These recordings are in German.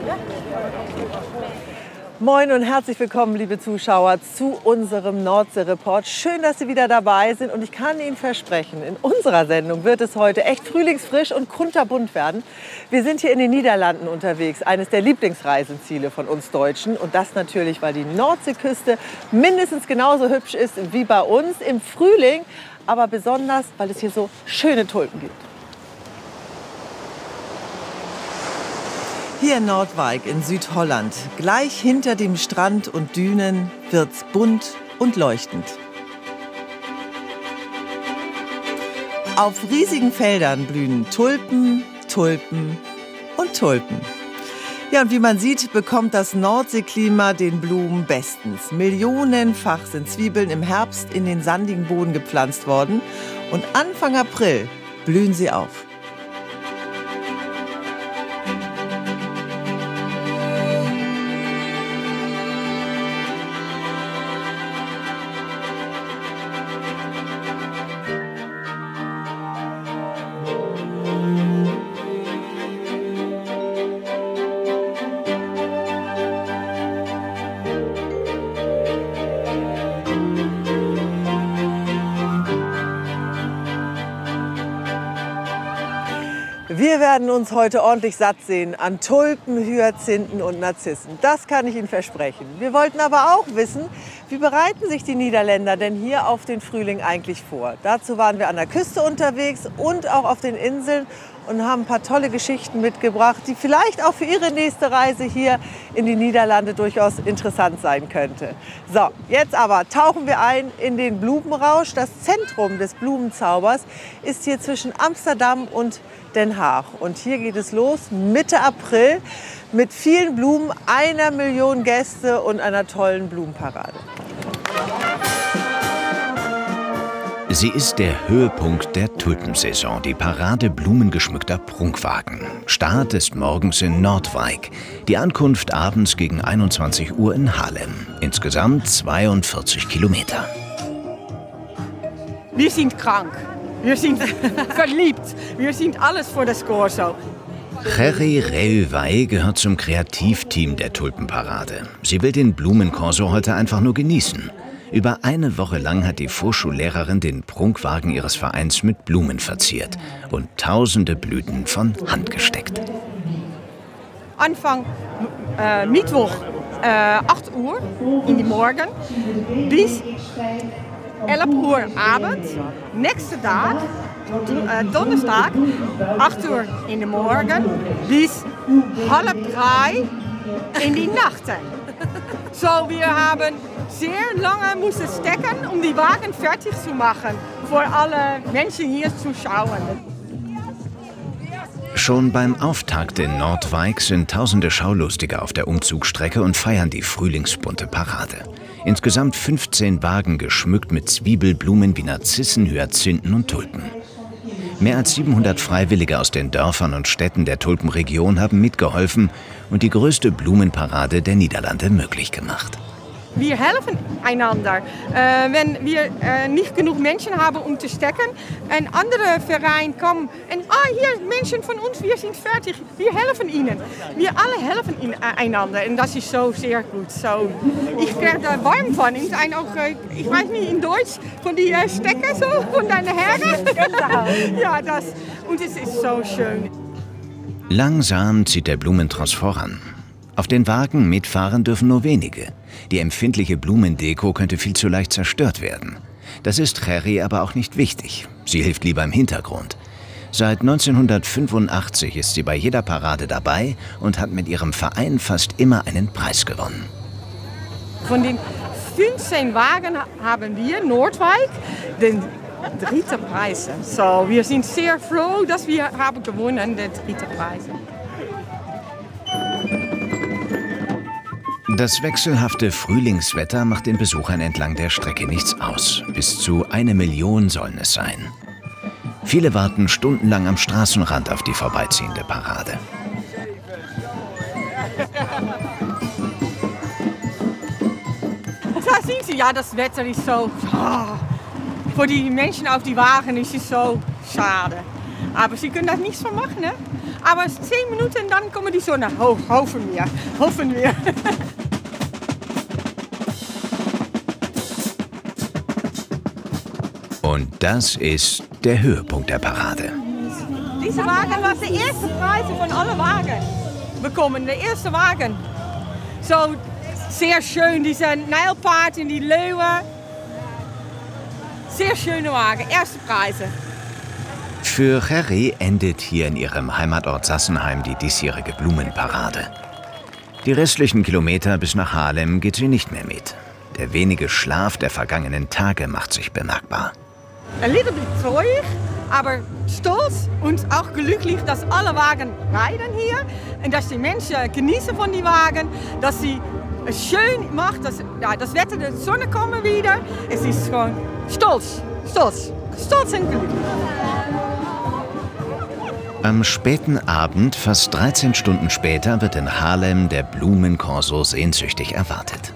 Moin und herzlich willkommen, liebe Zuschauer, zu unserem Nordsee-Report. Schön, dass Sie wieder dabei sind und ich kann Ihnen versprechen, in unserer Sendung wird es heute echt frühlingsfrisch und kunterbunt werden. Wir sind hier in den Niederlanden unterwegs, eines der Lieblingsreiseziele von uns Deutschen. Und das natürlich, weil die Nordseeküste mindestens genauso hübsch ist wie bei uns im Frühling, aber besonders, weil es hier so schöne Tulpen gibt. Hier in Noordwijk in Südholland, gleich hinter dem Strand und Dünen, wird's bunt und leuchtend. Auf riesigen Feldern blühen Tulpen, Tulpen und Tulpen. Ja, und wie man sieht, bekommt das Nordseeklima den Blumen bestens. Millionenfach sind Zwiebeln im Herbst in den sandigen Boden gepflanzt worden und Anfang April blühen sie auf. Wir werden uns heute ordentlich satt sehen an Tulpen, Hyazinthen und Narzissen. Das kann ich Ihnen versprechen. Wir wollten aber auch wissen, wie bereiten sich die Niederländer denn hier auf den Frühling eigentlich vor? Dazu waren wir an der Küste unterwegs und auch auf den Inseln und haben ein paar tolle Geschichten mitgebracht, die vielleicht auch für Ihre nächste Reise hier in die Niederlande durchaus interessant sein könnte. So, jetzt aber tauchen wir ein in den Blumenrausch. Das Zentrum des Blumenzaubers ist hier zwischen Amsterdam und Den Haag. Und hier geht es los Mitte April mit vielen Blumen, 1 Million Gäste und einer tollen Blumenparade. Sie ist der Höhepunkt der Tulpensaison, die Parade blumengeschmückter Prunkwagen. Start ist morgens in Noordwijk, die Ankunft abends gegen 21 Uhr in Haarlem. Insgesamt 42 Kilometer. Wir sind krank, wir sind verliebt, wir sind alles für das Corso. Gerry Reeuwij gehört zum Kreativteam der Tulpenparade. Sie will den Blumenkorso heute einfach nur genießen. Über eine Woche lang hat die Vorschullehrerin den Prunkwagen ihres Vereins mit Blumen verziert und tausende Blüten von Hand gesteckt. Anfang Mittwoch 8 Uhr in die Morgen bis 11 Uhr Abend. Nächste Tag, Donnerstag, 8 Uhr in den Morgen bis 2:30 in die Nacht. So, wir haben sehr lange müssen stecken, um die Wagen fertig zu machen, für alle Menschen hier zu schauen. Schon beim Auftakt in Noordwijk sind tausende Schaulustige auf der Umzugsstrecke und feiern die frühlingsbunte Parade. Insgesamt 15 Wagen geschmückt mit Zwiebelblumen wie Narzissen, Hyazinthen und Tulpen. Mehr als 700 Freiwillige aus den Dörfern und Städten der Tulpenregion haben mitgeholfen und die größte Blumenparade der Niederlande möglich gemacht. Wir helfen einander. Wenn wir nicht genug Menschen haben, um zu stecken, ein anderer Verein kommt und hier Menschen von uns, wir sind fertig, wir helfen ihnen. Wir alle helfen einander und das ist so sehr gut. So, ich werde da warm von. Ich weiß nicht in Deutsch, von die Stecker so, von deinen Herren. Ja, und es ist so schön. Langsam zieht der Blumentross voran. Auf den Wagen mitfahren dürfen nur wenige. Die empfindliche Blumendeko könnte viel zu leicht zerstört werden. Das ist Gerry aber auch nicht wichtig. Sie hilft lieber im Hintergrund. Seit 1985 ist sie bei jeder Parade dabei und hat mit ihrem Verein fast immer einen Preis gewonnen. Von den 15 Wagen haben wir Noordwijk den dritten Preis. So, wir sind sehr froh, dass wir haben gewonnen, den dritten Preis. Das wechselhafte Frühlingswetter macht den Besuchern entlang der Strecke nichts aus. Bis zu 1 Million sollen es sein. Viele warten stundenlang am Straßenrand auf die vorbeiziehende Parade. Da sehen Sie, ja, das Wetter ist so... für die Menschen auf die Wagen ist es so schade. Aber sie können da nichts von machen. Ne? Aber 10 Minuten, dann kommt die Sonne. Hoffen wir. Hoffen wir. Und das ist der Höhepunkt der Parade. Diese Wagen was der erste Preis von allen Wagen bekommen. Der erste Wagen. So sehr schön, diese Nijlpaard und die Löwen. Sehr schöne Wagen, erste Preise. Für Gerry endet hier in ihrem Heimatort Sassenheim die diesjährige Blumenparade. Die restlichen Kilometer bis nach Haarlem geht sie nicht mehr mit. Der wenige Schlaf der vergangenen Tage macht sich bemerkbar. Ein little bit traurig, aber stolz und auch glücklich, dass alle Wagen rijden hier und dass die Menschen genießen von die Wagen, dass sie es schön macht, dass das Wetter, die Sonne kommt wieder. Es ist gewoon stolz und glücklich. Am späten Abend, fast 13 Stunden später, wird in Haarlem der Blumenkorso sehnsüchtig erwartet.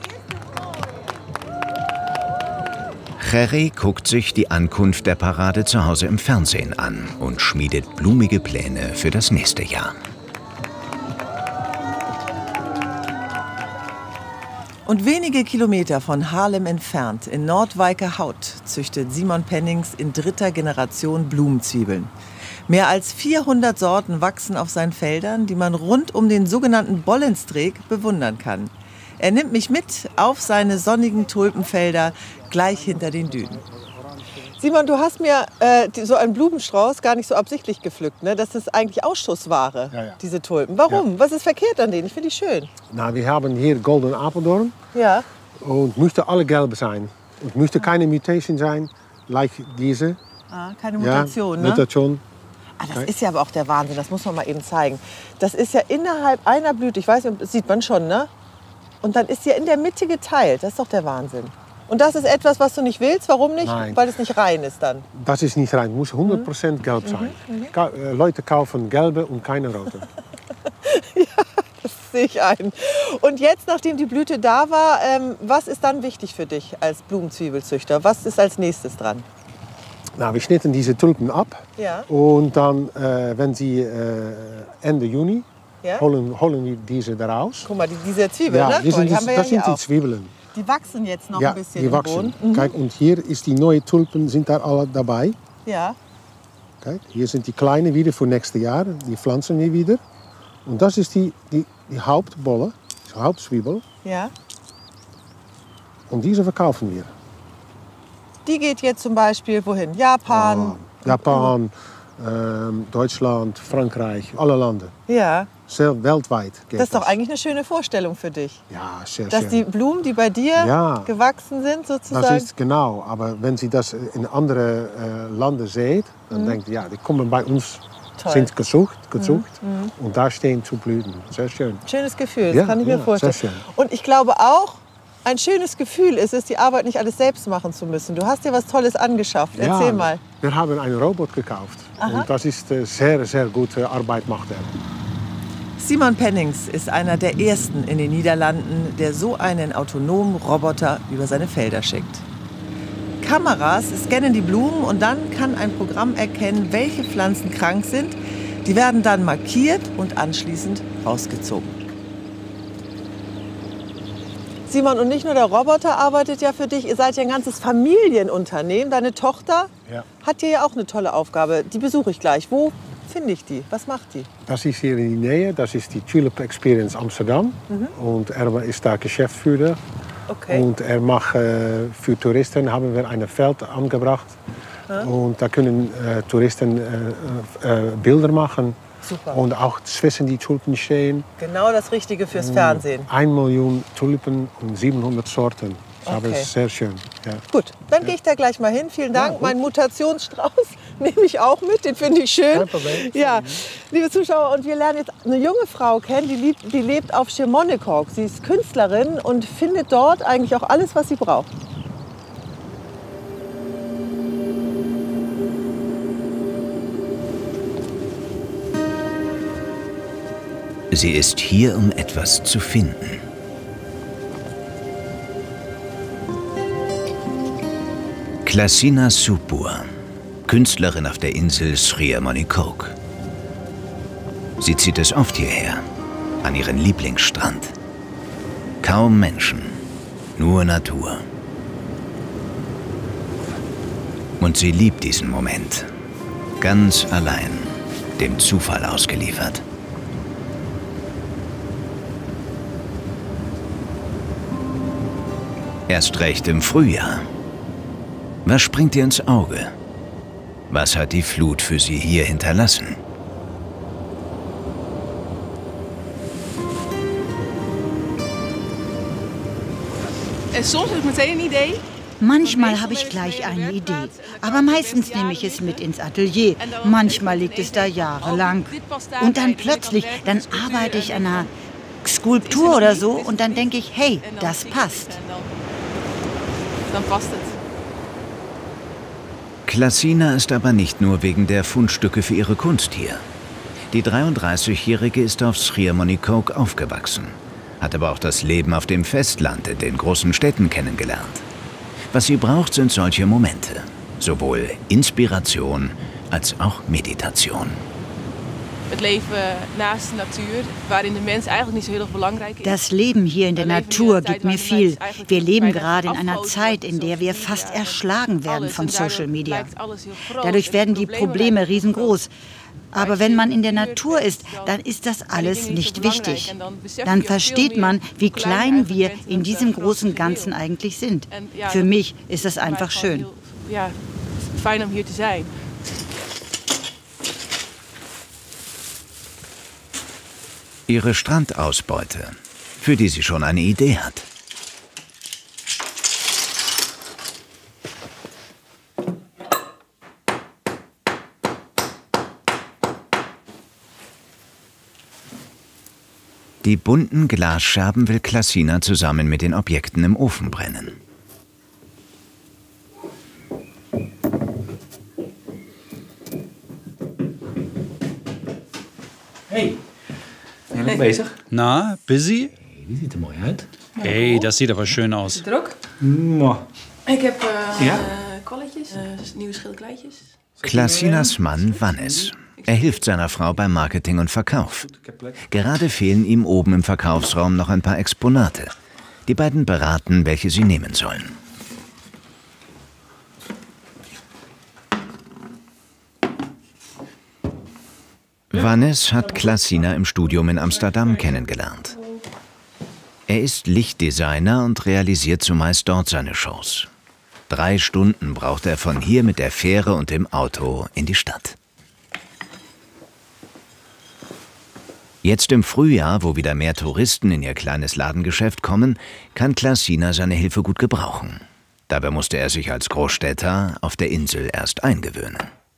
Gerry guckt sich die Ankunft der Parade zu Hause im Fernsehen an und schmiedet blumige Pläne für das nächste Jahr. Und wenige Kilometer von Haarlem entfernt, in Noordwijkerhout, züchtet Simon Pennings in 3. Generation Blumenzwiebeln. Mehr als 400 Sorten wachsen auf seinen Feldern, die man rund um den sogenannten Bollenstreek bewundern kann. Er nimmt mich mit auf seine sonnigen Tulpenfelder gleich hinter den Dünen. Simon, du hast mir so einen Blumenstrauß gar nicht so absichtlich gepflückt, ne? Das ist eigentlich Ausschussware, ja. diese Tulpen. Warum? Ja. Was ist verkehrt an denen? Ich finde die schön. Na, wir haben hier Golden Apeldoorn. Ja. Und möchte alle gelbe sein. Und möchte keine Mutation sein, like diese. Ah, keine Mutation, ja, ne? Mutation. Ah, das ist ja aber auch der Wahnsinn, das muss man mal eben zeigen. Das ist ja innerhalb einer Blüte, ich weiß nicht, das sieht man schon, ne? Und dann ist sie ja in der Mitte geteilt, das ist doch der Wahnsinn. Und das ist etwas, was du nicht willst, warum nicht? Nein. Weil es nicht rein ist dann. Das ist nicht rein, muss 100% gelb sein. Leute kaufen gelbe und keine rote. Ja, das sehe ich ein. Und jetzt, nachdem die Blüte da war, was ist dann wichtig für dich als Blumenzwiebelzüchter? Was ist als nächstes dran? Na, wir schnitten diese Tulpen ab. Ja. Und dann, wenn sie Ende Juni, ja? holen wir diese daraus. Guck mal, diese Zwiebeln, ja, ne? Die haben wir das ja sind die auch. Zwiebeln. Die wachsen jetzt noch ja, ein bisschen die im wachsen. Boden. Kijk, und hier ist die neue Tulpen, sind da alle dabei. Ja. Kijk, hier sind die kleinen wieder für nächstes Jahr. Die pflanzen wir wieder. Und das ist die Hauptbolle, die Hauptzwiebel. Ja. Und diese verkaufen wir. Die geht jetzt zum Beispiel wohin? Japan? Japan, Deutschland, Frankreich, alle Lande. Ja. Sehr weltweit geht das ist doch eigentlich eine schöne Vorstellung für dich. Ja, sehr Dass schön. die Blumen, die bei dir gewachsen sind, sozusagen. Das ist genau, aber wenn Sie das in andere Landen sehen, dann denkt ihr, ja, die kommen bei uns, sind gesucht. Und da stehen zu blühen. Sehr schön. Schönes Gefühl, das kann ich mir vorstellen. Sehr schön. Und ich glaube auch, ein schönes Gefühl ist es, die Arbeit nicht alles selbst machen zu müssen. Du hast dir was Tolles angeschafft. Erzähl mal. Wir haben einen Robot gekauft. Aha. Und das ist sehr, sehr gute Arbeit macht er. Simon Pennings ist einer der ersten in den Niederlanden, der so einen autonomen Roboter über seine Felder schickt. Kameras scannen die Blumen und dann kann ein Programm erkennen, welche Pflanzen krank sind. Die werden dann markiert und anschließend rausgezogen. Simon, und nicht nur der Roboter arbeitet ja für dich, ihr seid ja ein ganzes Familienunternehmen. Deine Tochter hat hier ja auch eine tolle Aufgabe. Die besuche ich gleich. Wo finde ich die? Was macht die? Das ist hier in der Nähe, das ist die Tulip Experience Amsterdam. Und er ist da Geschäftsführer. Okay. Und er macht für Touristen, haben wir ein Feld angebracht. Und da können Touristen Bilder machen. Super. Und auch zwischen die Tulpen stehen. Genau das Richtige fürs Fernsehen. 1 Million Tulpen und 700 Sorten. Das Okay. ist sehr schön. Ja. Gut, dann gehe ich da gleich mal hin. Vielen Dank. Mein Mutationsstrauß nehme ich auch mit. Den finde ich schön. Kein Problem. Ja, liebe Zuschauer, und wir lernen jetzt eine junge Frau kennen, die lebt auf Schiermonnikoog. Sie ist Künstlerin und findet dort eigentlich auch alles, was sie braucht. Sie ist hier, um etwas zu finden. Klasina Supur, Künstlerin auf der Insel Schiermonnikoog. Sie zieht es oft hierher, an ihren Lieblingsstrand. Kaum Menschen, nur Natur. Und sie liebt diesen Moment, ganz allein, dem Zufall ausgeliefert. Erst recht im Frühjahr. Was springt ihr ins Auge? Was hat die Flut für sie hier hinterlassen? Manchmal habe ich gleich eine Idee, aber meistens nehme ich es mit ins Atelier. Manchmal liegt es da jahrelang. Und dann plötzlich, dann arbeite ich an einer Skulptur oder so und dann denke ich, hey, das passt. Dann passt es. Klasina ist aber nicht nur wegen der Fundstücke für ihre Kunst hier. Die 33-Jährige ist auf Schiermonnikoog aufgewachsen, hat aber auch das Leben auf dem Festland in den großen Städten kennengelernt. Was sie braucht, sind solche Momente. Sowohl Inspiration als auch Meditation. Het leven naast de natuur, waarin de mens eigenlijk niet zo heel erg belangrijk is. Das Leben hier in der Natur gibt mir viel. Wir leben gerade in einer Zeit, in der wir fast erschlagen werden von Social Media. Dadurch werden die Probleme riesengroß. Aber wenn man in der Natur ist, dann ist das alles nicht wichtig. Dann versteht man, wie klein wir in diesem großen Ganzen eigentlich sind. Für mich ist das einfach schön. Ja, fijn om hier te zijn. Ihre Strandausbeute, für die sie schon eine Idee hat. Die bunten Glasscherben will Klasina zusammen mit den Objekten im Ofen brennen. Hey, ben je lekker bezig? Na, busy? Die ziet er mooi uit. Hey, das sieht aber schön aus. Druk. Ik heb kolletjes, nieuwe schilderijtjes. Klasinas Mann Wannes. Er hilft seiner Frau beim Marketing und Verkauf. Gerade fehlen ihm oben im Verkaufsraum noch ein paar Exponate. Die beiden beraten, welche sie nehmen sollen. Wannes hat Klasina im Studium in Amsterdam kennengelernt. Er ist Lichtdesigner und realisiert zumeist dort seine Shows. 3 Stunden braucht er von hier mit der Fähre und dem Auto in die Stadt. Jetzt im Frühjahr, wo wieder mehr Touristen in ihr kleines Ladengeschäft kommen, kann Klasina seine Hilfe gut gebrauchen. Dabei musste er sich als Großstädter auf der Insel erst eingewöhnen.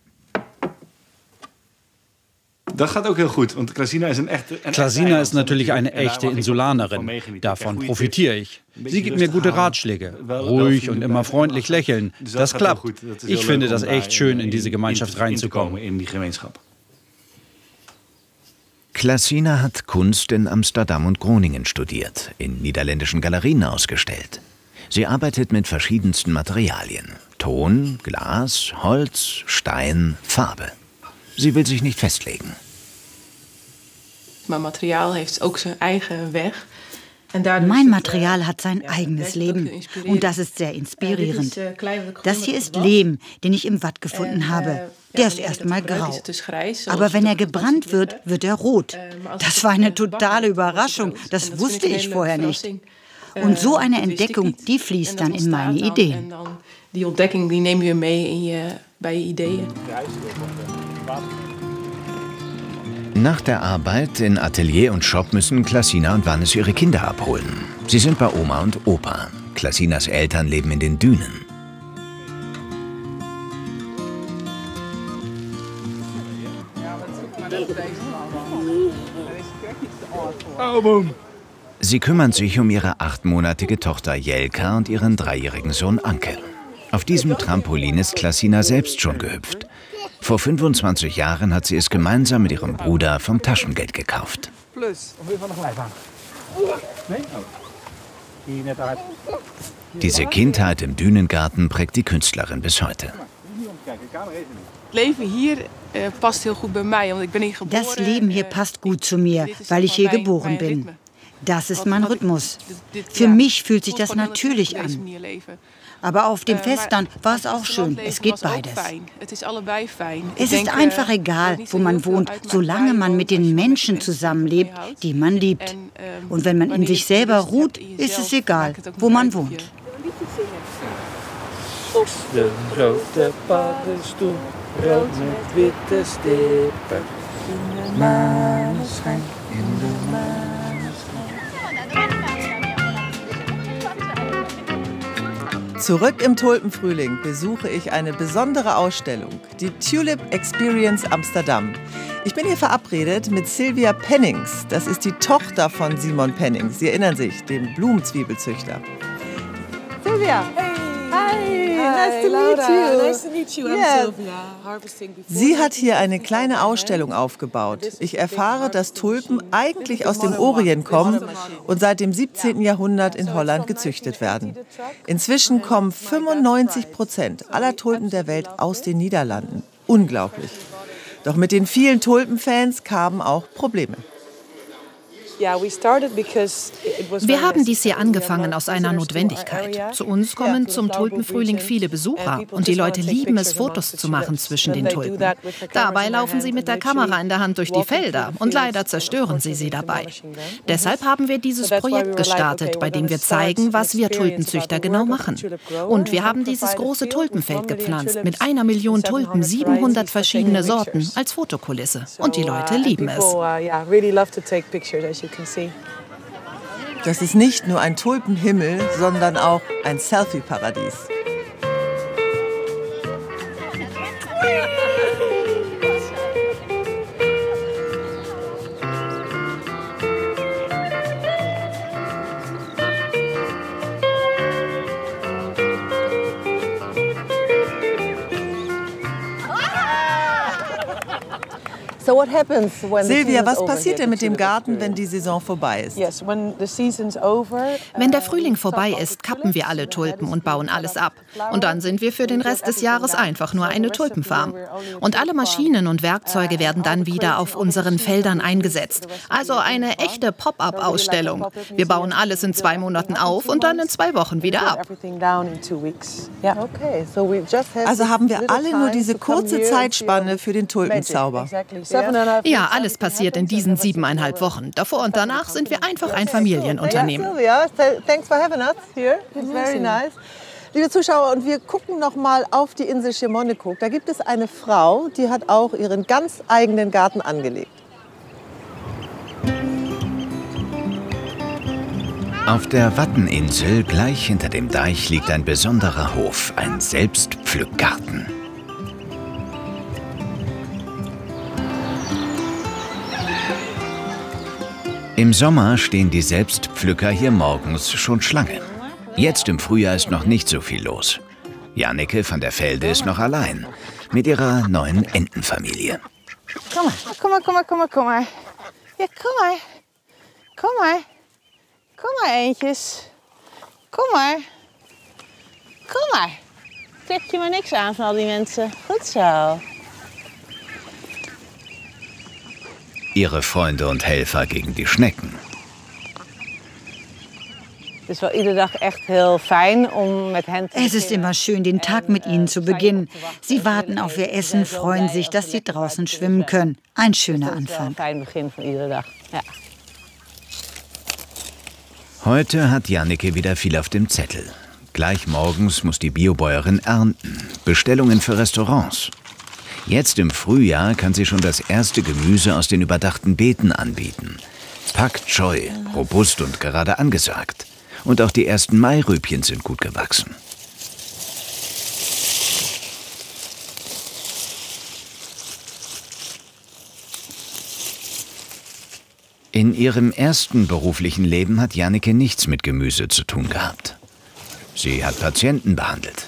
Das gaat ook heel gut. Und Klasina ist natürlich eine echte Insulanerin. Davon profitiere ich. Sie gibt mir gute Ratschläge. Ruhig und immer freundlich lächeln. Das klappt. Ich finde das echt schön, in diese Gemeinschaft reinzukommen. Klasina hat Kunst in Amsterdam und Groningen studiert, in niederländischen Galerien ausgestellt. Sie arbeitet mit verschiedensten Materialien. Ton, Glas, Holz, Stein, Farbe. Sie will sich nicht festlegen. Mein Material heeft ook zijn eigen weg. Mein Material hat sein eigenes Leben und das ist sehr inspirierend. Das hier ist Lehm, den ich im Watt gefunden habe. Der ist erstmal grau. Aber wenn er gebrannt wird, wird er rot. Das war eine totale Überraschung. Das wusste ich vorher nicht. Und so eine Entdeckung, die fließt dann in meine Ideen. Die Ontdekking, die neem je mee bij je ideeën. Nach der Arbeit in Atelier und Shop müssen Klasina und Wannes ihre Kinder abholen. Sie sind bei Oma und Opa. Klasinas Eltern leben in den Dünen. Sie kümmern sich um ihre 8-monatige Tochter Jelka und ihren 3-jährigen Sohn Anke. Auf diesem Trampolin ist Klasina selbst schon gehüpft. Vor 25 Jahren hat sie es gemeinsam mit ihrem Bruder vom Taschengeld gekauft. Diese Kindheit im Dünengarten prägt die Künstlerin bis heute. Leven hier past heel goed bij mij, want ik ben hier geboren. Das Leben hier passt gut zu mir, weil ich hier geboren bin. Das ist mein Rhythmus. Für mich fühlt sich das natürlich an. Aber auf dem Festland war es auch schön. Es geht beides. Es ist einfach egal, wo man wohnt, solange man mit den Menschen zusammenlebt, die man liebt. Und wenn man in sich selber ruht, ist es egal, wo man wohnt. De grote paddenstoel, rood met witte stippen. In de maneschijn, in de maneschijn. Zurück im Tulpenfrühling besuche ich eine besondere Ausstellung, die Tulip Experience Amsterdam. Ich bin hier verabredet mit Sylvia Pennings. Das ist die Tochter von Simon Pennings. Sie erinnern sich, dem Blumenzwiebelzüchter. Sylvia! Hey! Hi! Nice to meet you! Nice to meet you, I'm Sylvia. Sie hat hier eine kleine Ausstellung aufgebaut. Ich erfahre, dass Tulpen eigentlich aus dem Orient kommen und seit dem 17. Jahrhundert in Holland gezüchtet werden. Inzwischen kommen 95% aller Tulpen der Welt aus den Niederlanden. Unglaublich. Doch mit den vielen Tulpenfans kamen auch Probleme. Wir haben dies hier angefangen aus einer Notwendigkeit. Zu uns kommen zum Tulpenfrühling viele Besucher und die Leute lieben es, Fotos zu machen zwischen den Tulpen. Dabei laufen sie mit der Kamera in der Hand durch die Felder und leider zerstören sie dabei. Deshalb haben wir dieses Projekt gestartet, bei dem wir zeigen, was wir Tulpenzüchter genau machen. Und wir haben dieses große Tulpenfeld gepflanzt mit 1 Million Tulpen, 700 verschiedene Sorten als Fotokulisse. Und die Leute lieben es. Das ist nicht nur ein Tulpenhimmel, sondern auch ein Selfie-Paradies. Sylvia, was passiert denn mit dem Garten, wenn die Saison vorbei ist? Wenn der Frühling vorbei ist, kappen wir alle Tulpen und bauen alles ab. Und dann sind wir für den Rest des Jahres einfach nur eine Tulpenfarm. Und alle Maschinen und Werkzeuge werden dann wieder auf unseren Feldern eingesetzt. Also eine echte Pop-up-Ausstellung. Wir bauen alles in 2 Monaten auf und dann in 2 Wochen wieder ab. Also haben wir alle nur diese kurze Zeitspanne für den Tulpenzauber. Ja, alles passiert in diesen 7,5 Wochen. Davor und danach sind wir einfach ein Familienunternehmen. Thanks for having us here. It's very nice. Liebe Zuschauer, und wir gucken noch mal auf die Insel Schiermonnikoog. Da gibt es eine Frau, die hat auch ihren ganz eigenen Garten angelegt. Auf der Watteninsel, gleich hinter dem Deich, liegt ein besonderer Hof, ein Selbstpflückgarten. Im Sommer stehen die Selbstpflücker hier morgens schon Schlange. Jetzt im Frühjahr ist noch nicht so viel los. Janneke van der Velde ist noch allein mit ihrer neuen Entenfamilie. Kom maar. Ja, kom maar, eentjes. Kom maar. Trek je maar niks aan van al die mensen. Goed zo. Ihre Freunde und Helfer gegen die Schnecken. Es ist immer schön, den Tag mit ihnen zu beginnen. Sie warten auf ihr Essen, freuen sich, dass sie draußen schwimmen können. Ein schöner Anfang. Heute hat Janneke wieder viel auf dem Zettel. Gleich morgens muss die Biobäuerin ernten. Bestellungen für Restaurants. Jetzt im Frühjahr kann sie schon das erste Gemüse aus den überdachten Beeten anbieten. Pak Choi, robust und gerade angesagt. Und auch die ersten Mairübchen sind gut gewachsen. In ihrem ersten beruflichen Leben hat Janneke nichts mit Gemüse zu tun gehabt. Sie hat Patienten behandelt.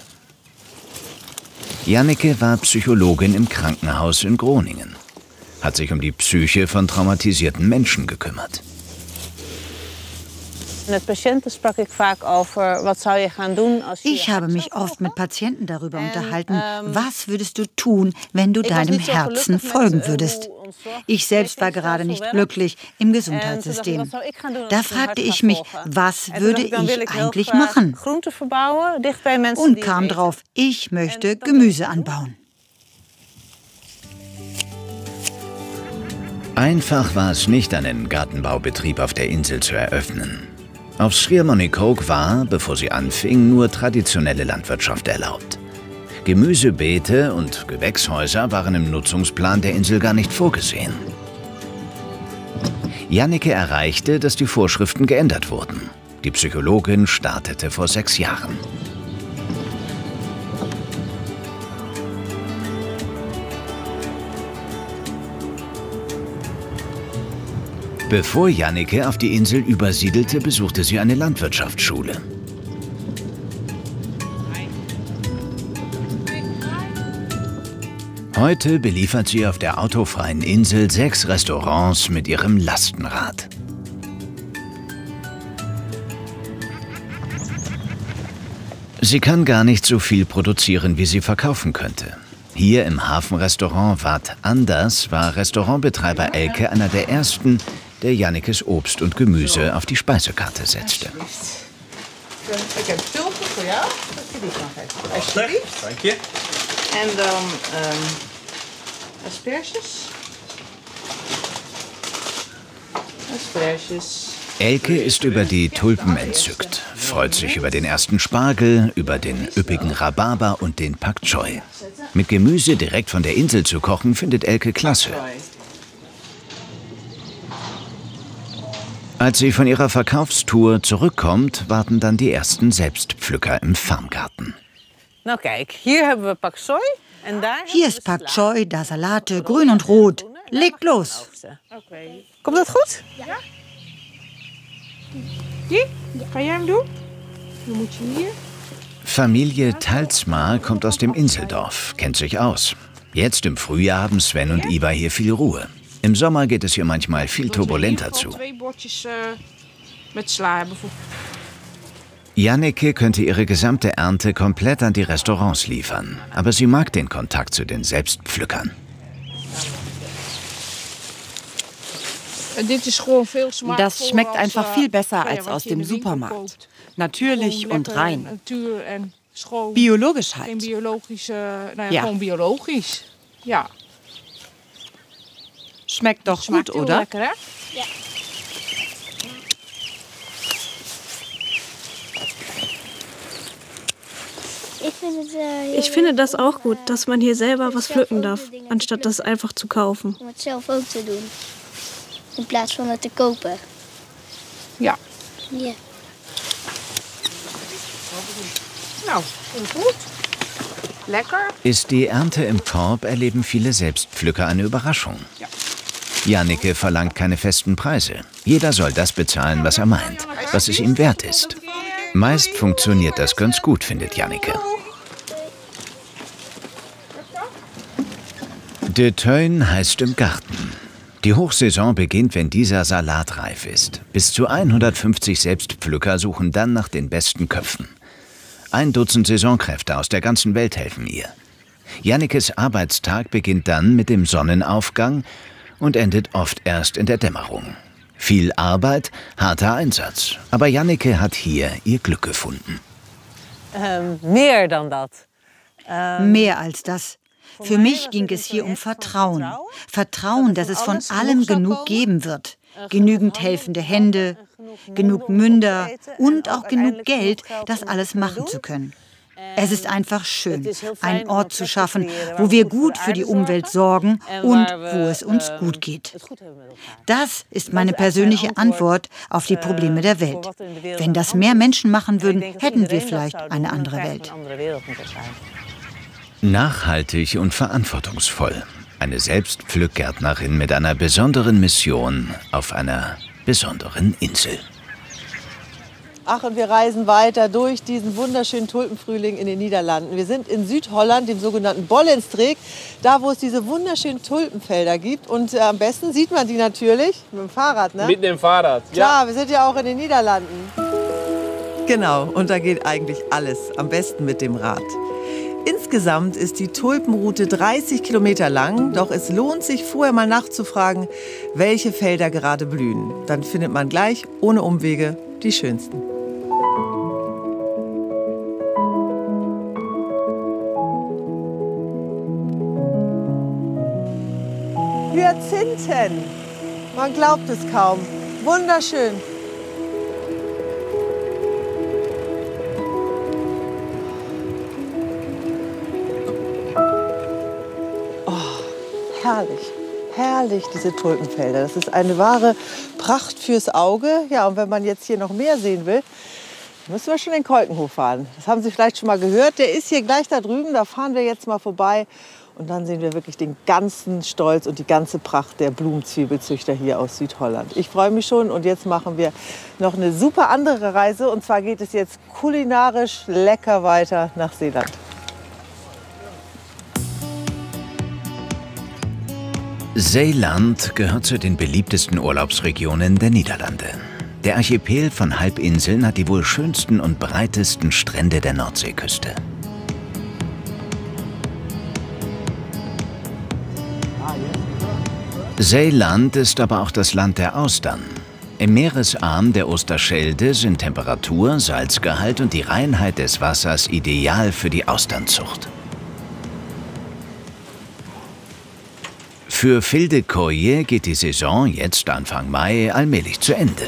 Janneke war Psychologin im Krankenhaus in Groningen, hat sich um die Psyche von traumatisierten Menschen gekümmert. Ich habe mich oft mit Patienten darüber unterhalten, was würdest du tun, wenn du deinem Herzen folgen würdest. Ich selbst war gerade nicht glücklich im Gesundheitssystem. Da fragte ich mich, was würde ich eigentlich machen? Und kam drauf, ich möchte Gemüse anbauen. Einfach war es nicht, einen Gartenbaubetrieb auf der Insel zu eröffnen. Auf Schiermonnikoog war, bevor sie anfing, nur traditionelle Landwirtschaft erlaubt. Gemüsebeete und Gewächshäuser waren im Nutzungsplan der Insel gar nicht vorgesehen. Janneke erreichte, dass die Vorschriften geändert wurden. Die Psychologin startete vor 6 Jahren. Bevor Janneke auf die Insel übersiedelte, besuchte sie eine Landwirtschaftsschule. Heute beliefert sie auf der autofreien Insel 6 Restaurants mit ihrem Lastenrad. Sie kann gar nicht so viel produzieren, wie sie verkaufen könnte. Hier im Hafenrestaurant Wat Anders war Restaurantbetreiber Elke einer der ersten, der Jannekes Obst und Gemüse auf die Speisekarte setzte. Ik heb tulpen voor jou, dat je die kan geven. Alsjeblieft. Dank je. En dan asperges. Asperges. Elke ist über die Tulpen entzückt, freut sich über den ersten Spargel, über den üppigen Rhabarber und den Pak Choi. Mit Gemüse direkt von der Insel zu kochen, findet Elke klasse. Als sie von ihrer Verkaufstour zurückkommt, warten dann die ersten Selbstpflücker im Farmgarten. Nou kijk, hier hebben we Pak Choi. Hier ist Pak Choi, da Salate, grün und rot. Legt los. Komt dat goed? Ja. Die? Ga jij hem doen? Dan moet je hier. Familie Talsma kommt aus dem Inseldorf, kennt sich aus. Jetzt im Frühjahr haben Sven und Ivar hier viel Ruhe. Im Sommer geht es hier manchmal viel turbulenter zu. Janneke könnte ihre gesamte Ernte komplett an die Restaurants liefern. Aber sie mag den Kontakt zu den Selbstpflückern. Das schmeckt einfach viel besser als aus dem Supermarkt. Natürlich und rein. Biologisch halt. Ja. Ja. Schmeckt doch gut, oder? Lecker, hè? Ja. Ich finde das auch gut, dass man hier selber was pflücken darf, anstatt das einfach zu kaufen. Om het zelf ook te doen, in plaats van het te kopen. Ja. Ja. Nou, goed. Lecker. Ist die Ernte im Korb, erleben viele Selbstpflücker eine Überraschung. Ja. Janneke verlangt keine festen Preise. Jeder soll das bezahlen, was er meint, was es ihm wert ist. Meist funktioniert das ganz gut, findet Janneke. De Tuin heißt im Garten. Die Hochsaison beginnt, wenn dieser Salat reif ist. Bis zu 150 Selbstpflücker suchen dann nach den besten Köpfen. 1 Dutzend Saisonkräfte aus der ganzen Welt helfen ihr. Jannekes Arbeitstag beginnt dann mit dem Sonnenaufgang und endet oft erst in der Dämmerung. Viel Arbeit, harter Einsatz. Aber Janneke hat hier ihr Glück gefunden. Mehr dan dat. Mehr als das. Für mich ging es hier um Vertrauen. Vertrauen, dass es von allem genug geben wird. Genügend helfende Hände, genug Münder und auch genug Geld, das alles machen zu können. Es ist einfach schön, einen Ort zu schaffen, wo wir gut für die Umwelt sorgen und wo es uns gut geht. Das ist meine persönliche Antwort auf die Probleme der Welt. Wenn das mehr Menschen machen würden, hätten wir vielleicht eine andere Welt. Nachhaltig und verantwortungsvoll. Eine Selbstpflückgärtnerin mit einer besonderen Mission auf einer besonderen Insel. Ach, und wir reisen weiter durch diesen wunderschönen Tulpenfrühling in den Niederlanden. Wir sind in Südholland, dem sogenannten Bollenstreek, da wo es diese wunderschönen Tulpenfelder gibt. Und am besten sieht man die natürlich mit dem Fahrrad, ne? Mit dem Fahrrad, ja. Klar, wir sind ja auch in den Niederlanden. Genau, und da geht eigentlich alles, am besten mit dem Rad. Insgesamt ist die Tulpenroute 30 Kilometer lang, doch es lohnt sich vorher mal nachzufragen, welche Felder gerade blühen. Dann findet man gleich, ohne Umwege, die schönsten. Hyazinthen, man glaubt es kaum, wunderschön. Herrlich, herrlich, diese Tulpenfelder. Das ist eine wahre Pracht fürs Auge. Ja, und wenn man jetzt hier noch mehr sehen will, müssen wir schon den Kolkenhof fahren. Das haben Sie vielleicht schon mal gehört. Der ist hier gleich da drüben. Da fahren wir jetzt mal vorbei. Und dann sehen wir wirklich den ganzen Stolz und die ganze Pracht der Blumenzwiebelzüchter hier aus Südholland. Ich freue mich schon. Und jetzt machen wir noch eine super andere Reise. Und zwar geht es jetzt kulinarisch lecker weiter nach Zeeland. Zeeland gehört zu den beliebtesten Urlaubsregionen der Niederlande. Der Archipel von Halbinseln hat die wohl schönsten und breitesten Strände der Nordseeküste. Zeeland ist aber auch das Land der Austern. Im Meeresarm der Oosterschelde sind Temperatur, Salzgehalt und die Reinheit des Wassers ideal für die Austernzucht. Für Fildekoje geht die Saison jetzt Anfang Mai allmählich zu Ende.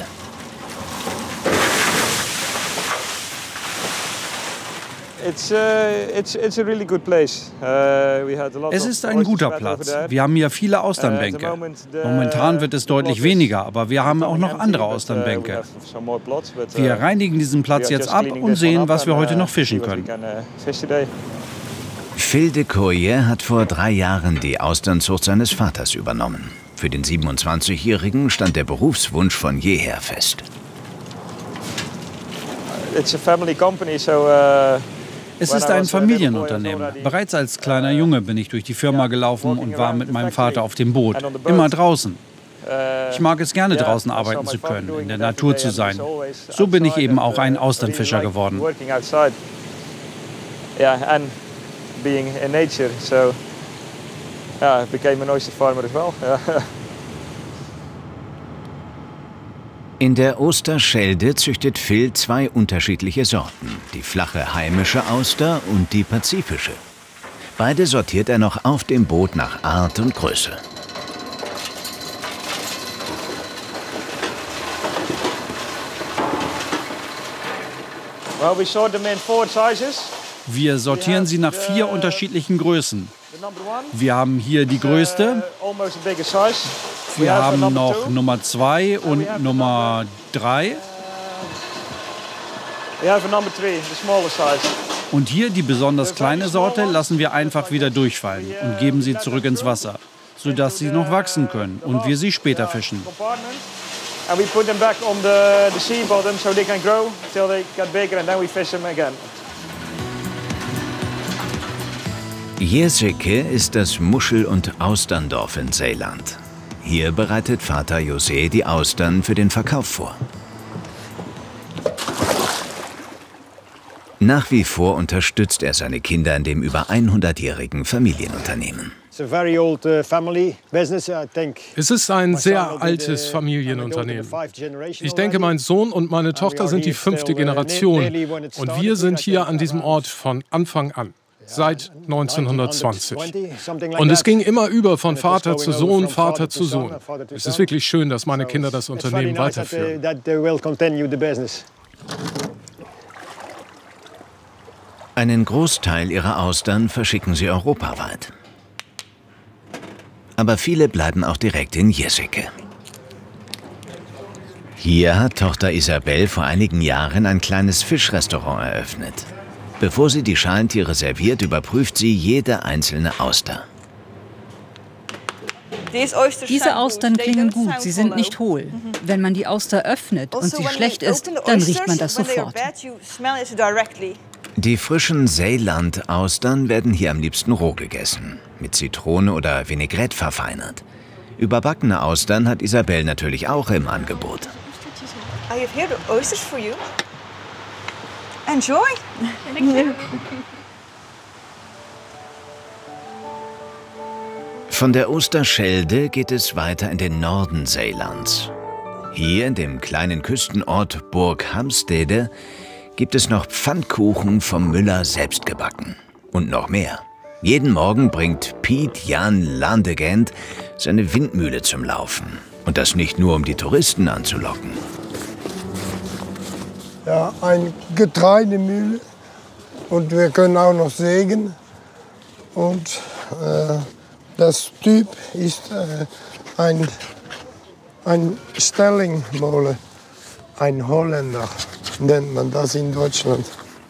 Es ist ein guter Platz. Wir haben hier viele Austernbänke. Momentan wird es deutlich weniger, aber wir haben auch noch andere Austernbänke. Wir reinigen diesen Platz jetzt ab und sehen, was wir heute noch fischen können. Fildekoje hat vor 3 Jahren die Austernzucht seines Vaters übernommen. Für den 27-Jährigen stand der Berufswunsch von jeher fest. Es ist ein Familienunternehmen. Bereits als kleiner Junge bin ich durch die Firma gelaufen und war mit meinem Vater auf dem Boot. Immer draußen. Ich mag es gerne, draußen arbeiten zu können, in der Natur zu sein. So bin ich eben auch ein Austernfischer geworden. Being in nature, so yeah, I became an oyster farmer as well. In der Oosterschelde züchtet Phil 2 unterschiedliche Sorten, die flache heimische Auster und die pazifische. Beide sortiert er noch auf dem Boot nach Art und Größe. Well, we sort them in 4 sizes. Wir sortieren sie nach 4 unterschiedlichen Größen. Wir haben hier die größte. Wir haben noch Nummer 2 und Nummer 3. Und hier die besonders kleine Sorte lassen wir einfach wieder durchfallen und geben sie zurück ins Wasser, sodass sie noch wachsen können und wir sie später fischen. And we put them back on the sea bottom so they can grow till they get bigger and then we fish them again. Jerseke ist das Muschel- und Austerndorf in Zeeland. Hier bereitet Vater José die Austern für den Verkauf vor. Nach wie vor unterstützt er seine Kinder in dem über 100-jährigen Familienunternehmen. Es ist ein sehr altes Familienunternehmen. Ich denke, mein Sohn und meine Tochter sind die 5. Generation und wir sind hier an diesem Ort von Anfang an. Seit 1920. Und es ging immer über von Vater zu Sohn, Vater zu Sohn. Es ist wirklich schön, dass meine Kinder das Unternehmen weiterführen. Einen Großteil ihrer Austern verschicken sie europaweit. Aber viele bleiben auch direkt in Jerseke. Hier hat Tochter Isabel vor einigen Jahren ein kleines Fischrestaurant eröffnet. Bevor sie die Schalentiere serviert, überprüft sie jede einzelne Auster. Diese Austern klingen gut, sie sind nicht hohl. Wenn man die Auster öffnet und sie schlecht ist, dann riecht man das sofort. Die frischen Ceyland-Austern werden hier am liebsten roh gegessen, mit Zitrone oder Vinaigrette verfeinert. Überbackene Austern hat Isabelle natürlich auch im Angebot. I have here the oysters for you. Enjoy. Von der Oosterschelde geht es weiter in den Norden Zeelands. Hier in dem kleinen Küstenort Burg Hamstede gibt es noch Pfannkuchen vom Müller selbst gebacken. Und noch mehr. Jeden Morgen bringt Piet Jan Landegent seine Windmühle zum Laufen. Und das nicht nur, um die Touristen anzulocken. Ja, eine Getreidemühle. Und wir können auch noch sägen. Und das Typ ist ein Stellingmolen, ein Holländer, nennt man das in Deutschland.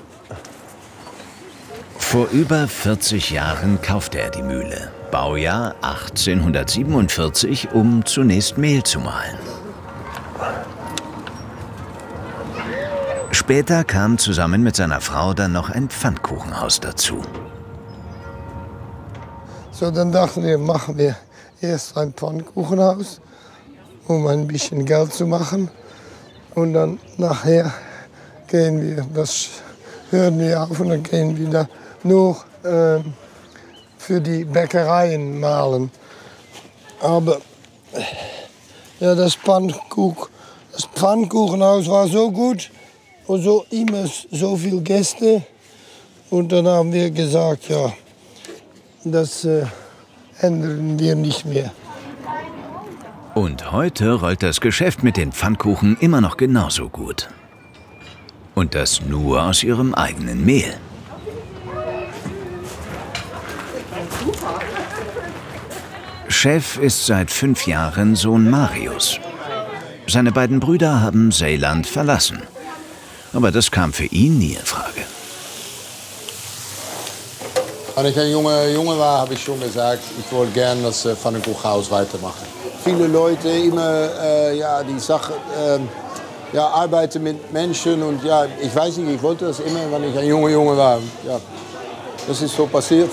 Vor über 40 Jahren kaufte er die Mühle, Baujahr 1847, um zunächst Mehl zu mahlen. Später kam zusammen mit seiner Frau dann noch ein Pfannkuchenhaus dazu. So, dann dachten wir, machen wir erst ein Pfannkuchenhaus, um ein bisschen Geld zu machen. Und dann nachher gehen wir, das hören wir auf und dann gehen wir da nur für die Bäckereien mahlen. Aber ja, das Pfannkuchenhaus war so gut und so immer so viele Gäste. Und dann haben wir gesagt, ja, das ändern wir nicht mehr. Und heute rollt das Geschäft mit den Pfannkuchen immer noch genauso gut. Und das nur aus ihrem eigenen Mehl. Chef ist seit 5 Jahren Sohn Marius. Seine beiden Brüder haben Zeeland verlassen. Aber das kam für ihn nie in Frage. Als ich ein Junge war, habe ich schon gesagt, ich wollte gerne das Pfannkuchenhaus weitermachen. Viele Leute immer die Sache arbeiten mit Menschen und ja, ich weiß nicht, ich wollte das immer, wenn ich ein Junge war. Ja, das ist so passiert.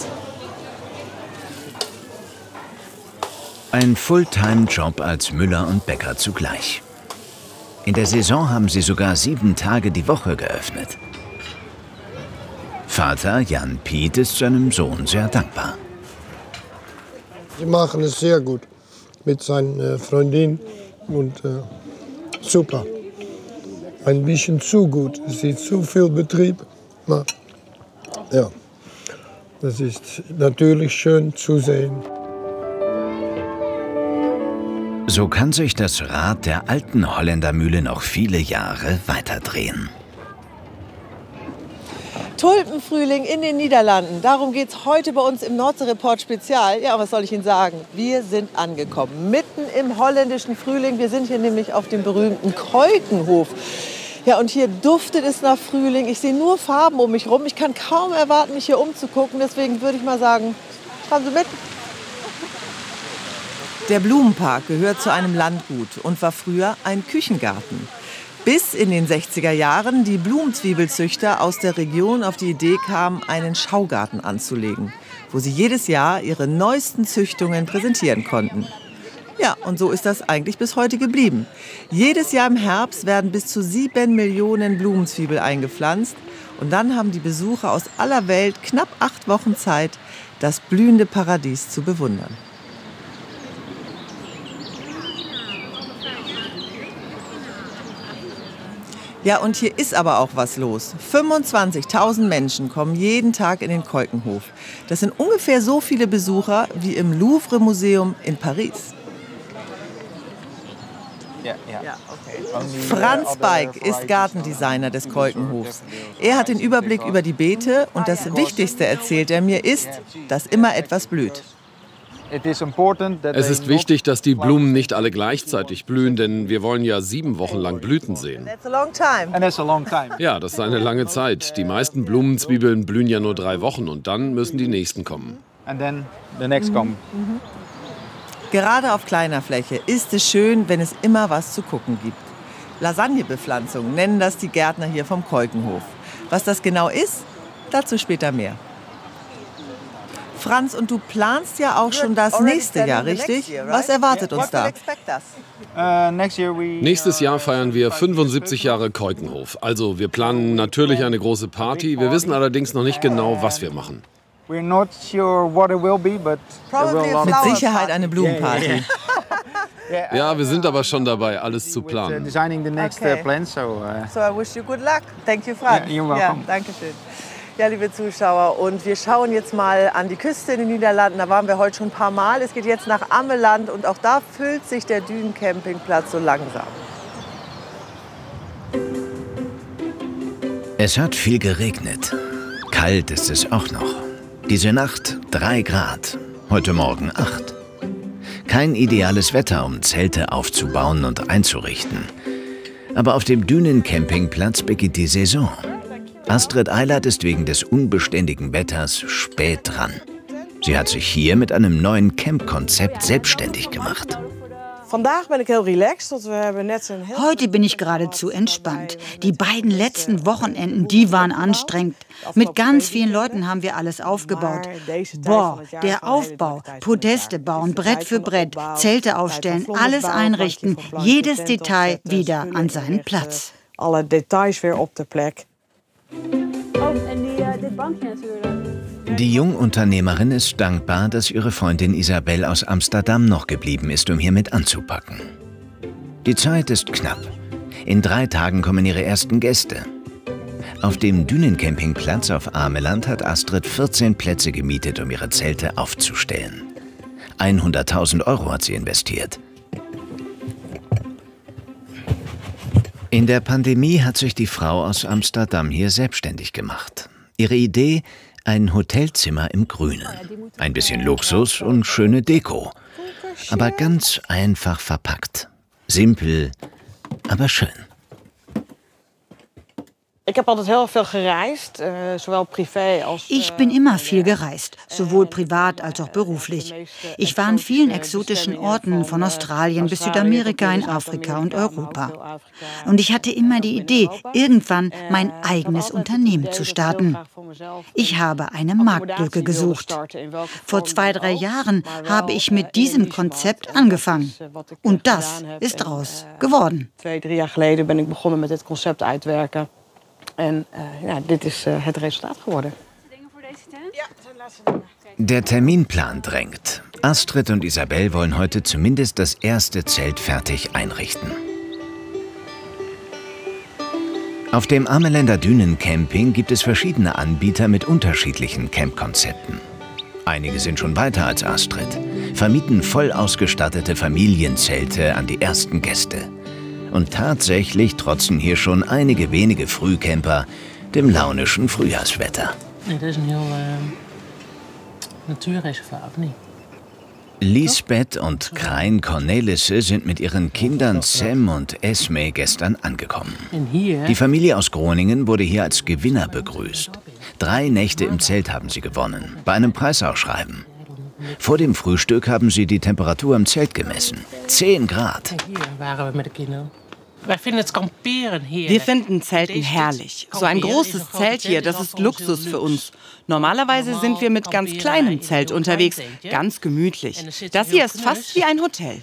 Ein Fulltime-Job als Müller und Bäcker zugleich. In der Saison haben sie sogar 7 Tage die Woche geöffnet. Vater Jan Piet ist seinem Sohn sehr dankbar. Sie machen es sehr gut mit seiner Freundin und super. Ein bisschen zu gut. Es ist zu viel Betrieb. Na, ja, das ist natürlich schön zu sehen. So kann sich das Rad der alten Holländermühle noch viele Jahre weiterdrehen. Tulpenfrühling in den Niederlanden. Darum geht es heute bei uns im Nordsee-Report Spezial. Ja, was soll ich Ihnen sagen? Wir sind angekommen, mitten im holländischen Frühling. Wir sind hier nämlich auf dem berühmten Keukenhof. Ja, und hier duftet es nach Frühling. Ich sehe nur Farben um mich rum. Ich kann kaum erwarten, mich hier umzugucken. Deswegen würde ich mal sagen, fahren Sie mit. Der Blumenpark gehört zu einem Landgut und war früher ein Küchengarten. Bis in den 60er Jahren die Blumenzwiebelzüchter aus der Region auf die Idee kamen, einen Schaugarten anzulegen, wo sie jedes Jahr ihre neuesten Züchtungen präsentieren konnten. Ja, und so ist das eigentlich bis heute geblieben. Jedes Jahr im Herbst werden bis zu 7 Millionen Blumenzwiebel eingepflanzt. Und dann haben die Besucher aus aller Welt knapp 8 Wochen Zeit, das blühende Paradies zu bewundern. Ja, und hier ist aber auch was los. 25.000 Menschen kommen jeden Tag in den Keukenhof. Das sind ungefähr so viele Besucher wie im Louvre-Museum in Paris. Franz Beik ist Gartendesigner des Keukenhofs. Er hat den Überblick über die Beete und das Wichtigste, erzählt er mir, ist, dass immer etwas blüht. Es ist wichtig, dass die Blumen nicht alle gleichzeitig blühen, denn wir wollen ja 7 Wochen lang Blüten sehen. Ja, das ist eine lange Zeit. Die meisten Blumenzwiebeln blühen ja nur 3 Wochen und dann müssen die nächsten kommen. Gerade auf kleiner Fläche ist es schön, wenn es immer was zu gucken gibt. Lasagnebepflanzung nennen das die Gärtner hier vom Keukenhof. Was das genau ist, dazu später mehr. Franz, und du planst ja auch schon das nächste Jahr, richtig? Was erwartet uns da? Nächstes Jahr feiern wir 75 Jahre Keukenhof. Also wir planen natürlich eine große Party. Wir wissen allerdings noch nicht genau, was wir machen. Mit Sicherheit eine Blumenparty. Ja, wir sind aber schon dabei, alles zu planen. So I wish you good luck. Thank you, Franz. You're welcome. Ja, danke schön. Ja, liebe Zuschauer, und wir schauen jetzt mal an die Küste in den Niederlanden. Da waren wir heute schon ein paar Mal. Es geht jetzt nach Ameland und auch da füllt sich der Dünencampingplatz so langsam. Es hat viel geregnet. Kalt ist es auch noch. Diese Nacht 3 Grad, heute Morgen 8. Kein ideales Wetter, um Zelte aufzubauen und einzurichten. Aber auf dem Dünencampingplatz beginnt die Saison. Astrid Eilert ist wegen des unbeständigen Wetters spät dran. Sie hat sich hier mit einem neuen Camp-Konzept selbstständig gemacht. Heute bin ich geradezu entspannt. Die beiden letzten Wochenenden, die waren anstrengend. Mit ganz vielen Leuten haben wir alles aufgebaut. Boah, der Aufbau, Podeste bauen, Brett für Brett, Zelte aufstellen, alles einrichten, jedes Detail wieder an seinen Platz. Alle Details weer op der Plek. Die Jungunternehmerin ist dankbar, dass ihre Freundin Isabel aus Amsterdam noch geblieben ist, um hier mit anzupacken. Die Zeit ist knapp. In 3 Tagen kommen ihre ersten Gäste. Auf dem Dünencampingplatz auf Ameland hat Astrid 14 Plätze gemietet, um ihre Zelte aufzustellen. 100.000 € hat sie investiert. In der Pandemie hat sich die Frau aus Amsterdam hier selbstständig gemacht. Ihre Idee: ein Hotelzimmer im Grünen. Ein bisschen Luxus und schöne Deko. Aber ganz einfach verpackt. Simpel, aber schön. Ich bin immer viel gereist, sowohl privat als auch beruflich. Ich war an vielen exotischen Orten, von Australien bis Südamerika, in Afrika und Europa. Und ich hatte immer die Idee, irgendwann mein eigenes Unternehmen zu starten. Ich habe eine Marktlücke gesucht. Vor 2-3 Jahren habe ich mit diesem Konzept angefangen. Und das ist draus geworden. 2-3 Jaar geleden ben ik begonnen met dit concept uitwerken. En dit is het resultaat geworden. Der Terminplan drängt. Astrid und Isabel wollen heute zumindest das erste Zelt fertig einrichten. Auf dem Ameländer Dünencamping gibt es verschiedene Anbieter mit unterschiedlichen Campkonzepten. Einige sind schon weiter als Astrid, vermieten voll ausgestattete Familienzelte an die ersten Gäste. Und tatsächlich trotzen hier schon einige wenige Frühcamper dem launischen Frühjahrswetter. Nee, das ist ein heel Naturreservat, nicht? Lisbeth und Krein Cornelissen sind mit ihren Kindern Sam und Esme gestern angekommen. Die Familie aus Groningen wurde hier als Gewinner begrüßt. 3 Nächte im Zelt haben sie gewonnen, bei einem Preisausschreiben. Vor dem Frühstück haben sie die Temperatur im Zelt gemessen. 10 Grad. Hier waren wir mit den Kindern. Wir finden Zelten herrlich. So ein großes Zelt hier, das ist Luxus für uns. Normalerweise sind wir mit ganz kleinem Zelt unterwegs, ganz gemütlich. Das hier ist fast wie ein Hotel.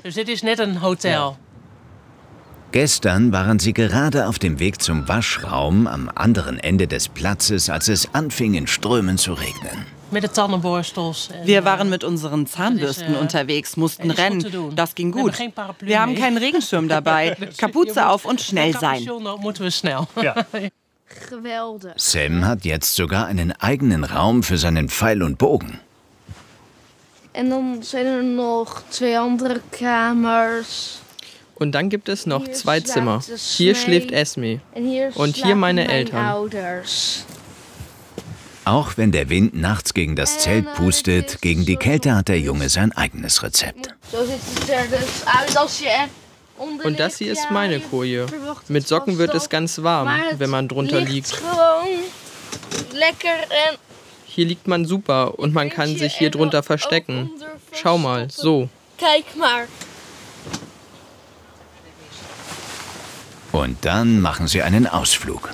Gestern waren sie gerade auf dem Weg zum Waschraum am anderen Ende des Platzes, als es anfing in Strömen zu regnen. Wir waren mit unseren Zahnbürsten unterwegs, mussten rennen. Das ging gut. Wir haben keinen Regenschirm dabei. Kapuze auf und schnell sein. Sam hat jetzt sogar einen eigenen Raum für seinen Pfeil und Bogen. Und dann gibt es noch 2 Zimmer. Hier schläft Esme und hier meine Eltern. Auch wenn der Wind nachts gegen das Zelt pustet, gegen die Kälte hat der Junge sein eigenes Rezept. Und das hier ist meine Koje. Mit Socken wird es ganz warm, wenn man drunter liegt. Hier liegt man super und man kann sich hier drunter verstecken. Schau mal, so. Kijk maar. Und dann machen sie einen Ausflug.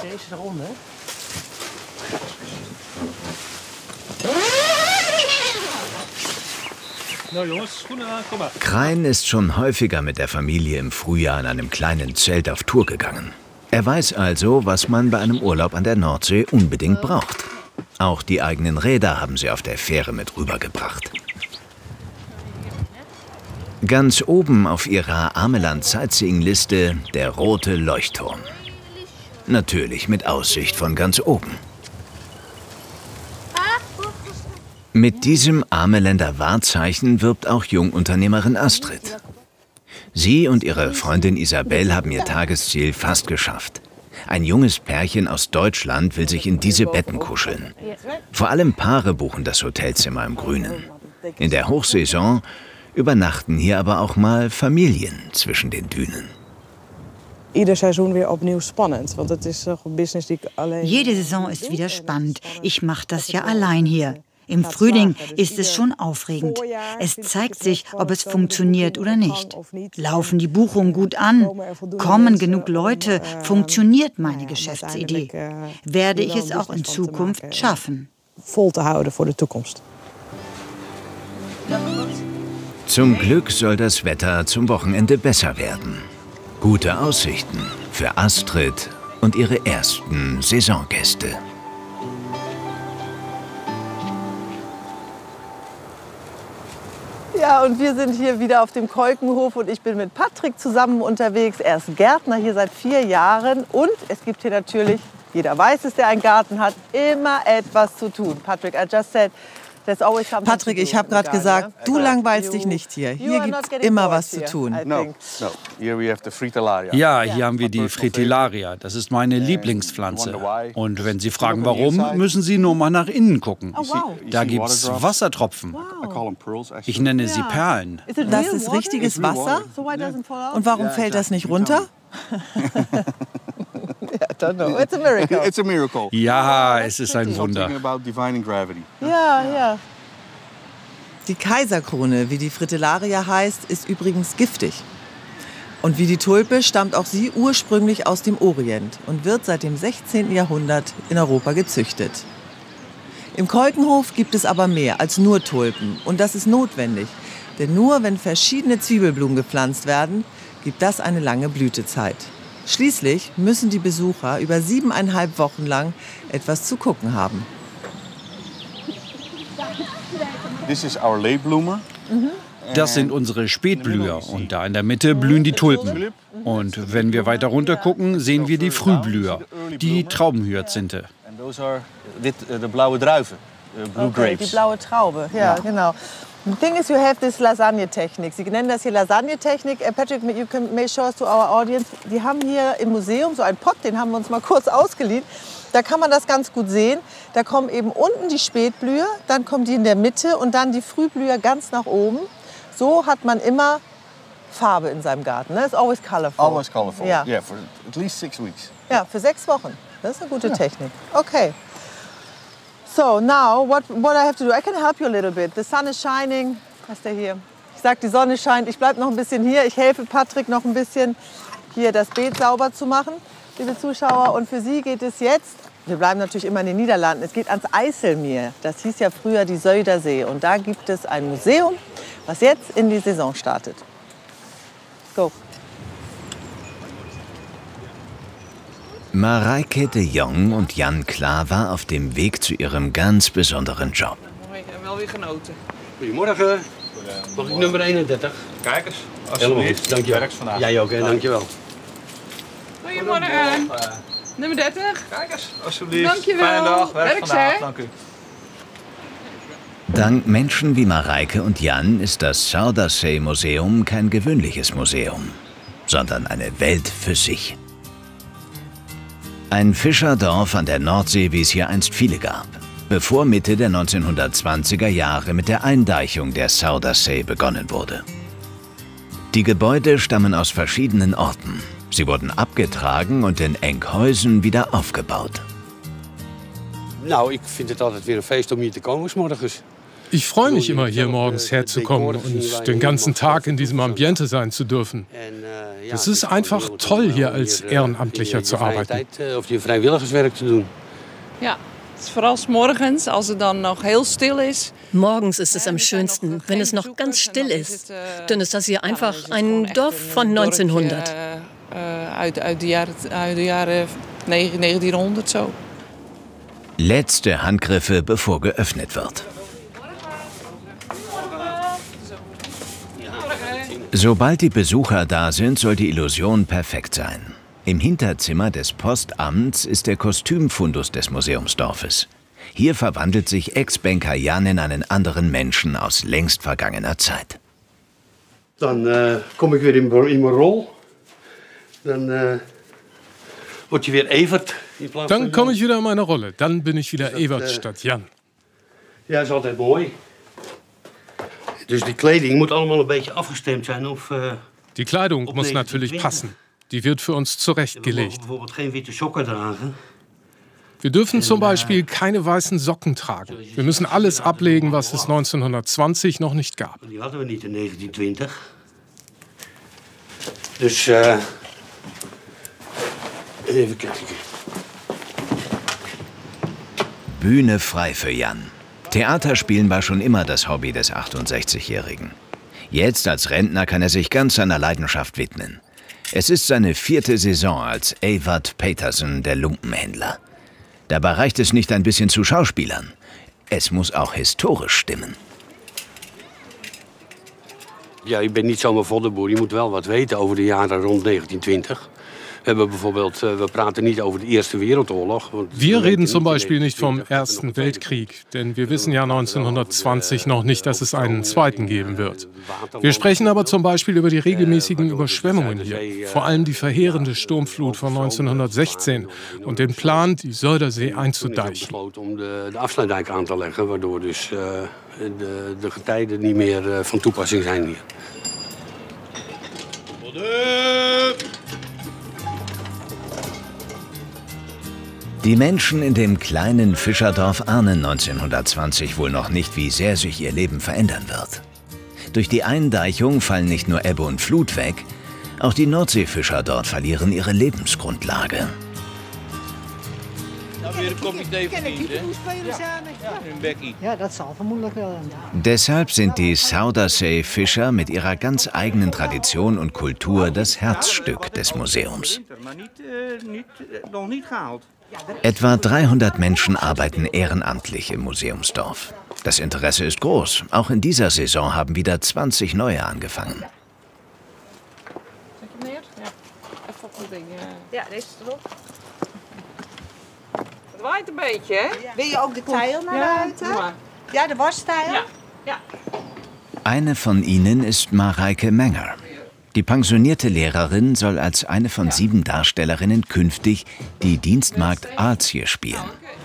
Krein ist schon häufiger mit der Familie im Frühjahr in einem kleinen Zelt auf Tour gegangen. Er weiß also, was man bei einem Urlaub an der Nordsee unbedingt braucht. Auch die eigenen Räder haben sie auf der Fähre mit rübergebracht. Ganz oben auf ihrer Ameland-Sightseeing-Liste der rote Leuchtturm. Natürlich mit Aussicht von ganz oben. Mit diesem Ameländer Wahrzeichen wirbt auch Jungunternehmerin Astrid. Sie und ihre Freundin Isabel haben ihr Tagesziel fast geschafft. Ein junges Pärchen aus Deutschland will sich in diese Betten kuscheln. Vor allem Paare buchen das Hotelzimmer im Grünen. In der Hochsaison übernachten hier aber auch mal Familien zwischen den Dünen. Jede Saison ist wieder spannend. Ich mache das ja allein hier. Im Frühling ist es schon aufregend. Es zeigt sich, ob es funktioniert oder nicht. Laufen die Buchungen gut an? Kommen genug Leute? Funktioniert meine Geschäftsidee? Werde ich es auch in Zukunft schaffen? Zum Glück soll das Wetter zum Wochenende besser werden. Gute Aussichten für Astrid und ihre ersten Saisongäste. Ja, und wir sind hier wieder auf dem Kolkenhof und ich bin mit Patrick zusammen unterwegs. Er ist Gärtner hier seit 4 Jahren und es gibt hier natürlich, jeder weiß es, der einen Garten hat, immer etwas zu tun. Patrick, I just said, there's always something to do. Patrick, ich habe gerade gesagt, du langweilst dich nicht hier. Hier gibt es immer was zu tun. Ja, hier haben wir die Fritillaria. Das ist meine Lieblingspflanze. Und wenn Sie fragen, warum, müssen Sie nur mal nach innen gucken. Da gibt es Wassertropfen. Ich nenne sie Perlen. Das ist richtiges Wasser? Und warum fällt das nicht runter? It's a miracle. Ja, es ist ein Wunder. Ja. Die Kaiserkrone, wie die Fritillaria heißt, ist übrigens giftig. Und wie die Tulpe stammt auch sie ursprünglich aus dem Orient und wird seit dem 16. Jahrhundert in Europa gezüchtet. Im Kolkenhof gibt es aber mehr als nur Tulpen. Und das ist notwendig. Denn nur wenn verschiedene Zwiebelblumen gepflanzt werden, gibt das eine lange Blütezeit. Schließlich müssen die Besucher über 7,5 Wochen lang etwas zu gucken haben. Das sind unsere Spätblüher und da in der Mitte blühen die Tulpen. Und wenn wir weiter runter gucken, sehen wir die Frühblüher, die Traubenhyazinthe. Okay, die blaue Traube, ja, genau. The thing is, you have this Lasagne-Technik. Sie nennen das hier Lasagne-Technik. Patrick, you may show us to our audience. Die haben hier im Museum so einen Pott, den haben wir uns mal kurz ausgeliehen. Da kann man das ganz gut sehen. Da kommen eben unten die Spätblüher, dann kommen die in der Mitte und dann die Frühblüher ganz nach oben. So hat man immer Farbe in seinem Garten. It's always colorful. Always colorful. Yeah. Yeah, for at least 6 weeks. Ja, für 6 Wochen. Das ist eine gute Technik. Okay. So, now, what I have to do, I can help you a little bit. The sun is shining. Was ist der hier? Ich sag, die Sonne scheint. Ich bleibe noch ein bisschen hier. Ich helfe Patrick noch ein bisschen, hier das Beet sauber zu machen, liebe Zuschauer. Und für Sie geht es jetzt, wir bleiben natürlich immer in den Niederlanden, es geht ans Eiselmeer. Das hieß ja früher die Zuiderzee. Und da gibt es ein Museum, was jetzt in die Saison startet. Go. Mareike de Jong und Jan Klaver auf dem Weg zu ihrem ganz besonderen Job. Wel weer genoten. Goedemorgen. Mag ik nummer 31? Kijk eens, Helemaal goed, dankjewel. Jij ook, hè? Dankjewel. Goedemorgen. Nummer 30. Kijk eens, alsjeblieft. Dankjewel. Fijne dag, werk vandaag. Hè? Dank u. Dank Menschen wie Mareike und Jan ist das Zuiderzee-Museum kein gewöhnliches Museum, sondern eine Welt für sich. Ein Fischerdorf an der Nordsee, wie es hier einst viele gab, bevor Mitte der 1920er Jahre mit der Eindeichung der Zuiderzee begonnen wurde. Die Gebäude stammen aus verschiedenen Orten. Sie wurden abgetragen und in Enkhuizen wieder aufgebaut. Nou, ik vind het altijd weer een feest om hier te komen 's morgens. Ich freue mich immer, hier morgens herzukommen und den ganzen Tag in diesem Ambiente sein zu dürfen. Es ist einfach toll, hier als Ehrenamtlicher zu arbeiten. Ja, es ist vor allem morgens, als es dann noch heel stil ist. Morgens ist es am schönsten, wenn es noch ganz still ist. Dann ist das hier einfach ein Dorf von 1900. Uit de jaren 1900 so. Letzte Handgriffe, bevor geöffnet wird. Sobald die Besucher da sind, soll die Illusion perfekt sein. Im Hinterzimmer des Postamts ist der Kostümfundus des Museumsdorfes. Hier verwandelt sich Ex-Banker Jan in einen anderen Menschen aus längst vergangener Zeit. Dann komme ich wieder in mijn rol. Dann word je weer Evert. Dann komme ich wieder in meine Rolle. Dann bin ich wieder Evert statt Jan. Ja, is altijd mooi. Dus die kleding moet allemaal een beetje afgestemd zijn op. Die Kleidung muss natürlich passen. Die wird für uns zurechtgelegt. Bijvoorbeeld geen witte sokken dragen. Wir dürfen zum Beispiel keine weißen Socken tragen. Wir müssen alles ablegen, was es 1920 noch nicht gab. Die hadden we niet in 1920. Dus even kijken. Bühne frei für Jan. Theaterspielen war schon immer das Hobby des 68-Jährigen. Jetzt als Rentner kann er sich ganz seiner Leidenschaft widmen. Es ist seine 4. Saison als Evert Petersen, der Lumpenhändler. Dabei reicht es nicht ein bisschen zu schauspielern. Es muss auch historisch stimmen. Ja, je bent niet zomaar voddenboer. Je moet wel wat weten over de jaren rond 1920. Wir praten nicht over de Eerste Wereldoorlog. Wir reden zum Beispiel nicht vom Ersten Weltkrieg, denn wir wissen ja 1920 noch nicht, dass es einen zweiten geben wird. Wir sprechen aber zum Beispiel über die regelmäßigen Überschwemmungen hier, vor allem die verheerende Sturmflut von 1916 und den Plan, die Zuiderzee einzudeichen. Om de afsluitdijk aan te leggen, waardoor dus de getijden niet meer van toepassing zijn hier. Die Menschen in dem kleinen Fischerdorf ahnen 1920 wohl noch nicht, wie sehr sich ihr Leben verändern wird. Durch die Eindeichung fallen nicht nur Ebbe und Flut weg, auch die Nordseefischer dort verlieren ihre Lebensgrundlage. Deshalb sind die Zuiderzee-Fischer mit ihrer ganz eigenen Tradition und Kultur das Herzstück des Museums. Etwa 300 Menschen arbeiten ehrenamtlich im Museumsdorf. Das Interesse ist groß. Auch in dieser Saison haben wieder 20 neue angefangen. Ja, deze erop. Het waait een beetje, hè? Wil je ook de tijl naar buiten? Ja, de wastijl? Ja. Eine von ihnen ist Mareike Menger. Die pensionierte Lehrerin soll als eine von 7 Darstellerinnen künftig die Dienstmagd Aalsje spielen.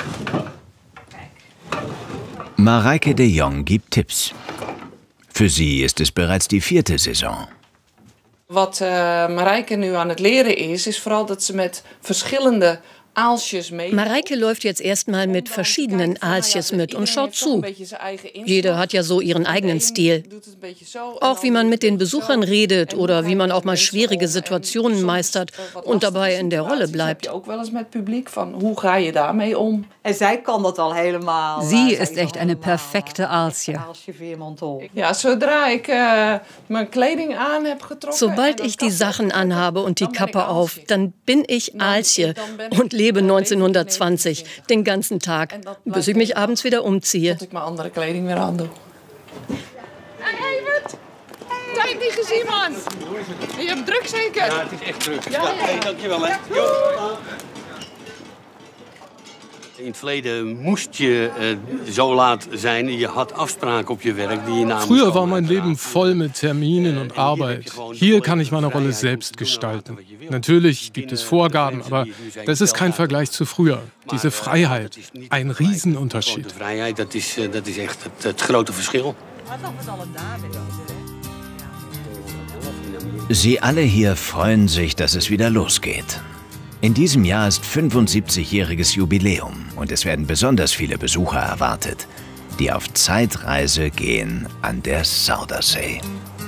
Mareike de Jong gibt Tipps. Für sie ist es bereits die 4. Saison. Wat Mareike nu aan het leren is vooral dat ze met verschillende Aalsjes mee. Mareike läuft jetzt erstmal mit verschiedenen Aalsjes mit und schaut zu. Jeder hat ja so ihren eigenen Stil. Auch wie man mit den Besuchern redet oder wie man auch mal schwierige Situationen meistert und dabei in der Rolle bleibt. Ook wel eens met publiek van hoe ga je daarmee om? En zij kan dat al helemaal. Sie ist echt eine perfekte Aalsje. Ja, zodra ik mijn kleding aan heb getrokken. Sobald ich die Sachen anhabe und die Kappe auf, dann bin ich Aalsje und lebe 1920 den ganzen Tag, bis ich mich abends wieder umziehe. Tot ik mijn andere kleding weer aan doe. Hey, Evert! Tijd niet gezien, man! Je hebt druk zeker? Ja, het is echt druk. Ja. Hey, dankjewel, hè. In het verleden moest je zo laat zijn. Je had afspraken op je werk die je na. Früher war mein Leben voll mit Terminen und Arbeit. Hier kann ich meine Rolle selbst gestalten. Natürlich gibt es Vorgaben, aber das ist kein Vergleich zu früher. Diese Freiheit, ein Riesenunterschied. Vrijheid, dat is echt het grote verschil. Sie alle hier freuen sich, dass es wieder losgeht. In diesem Jahr ist 75-jähriges Jubiläum und es werden besonders viele Besucher erwartet. die auf Zeitreise gehen an der Zuiderzee.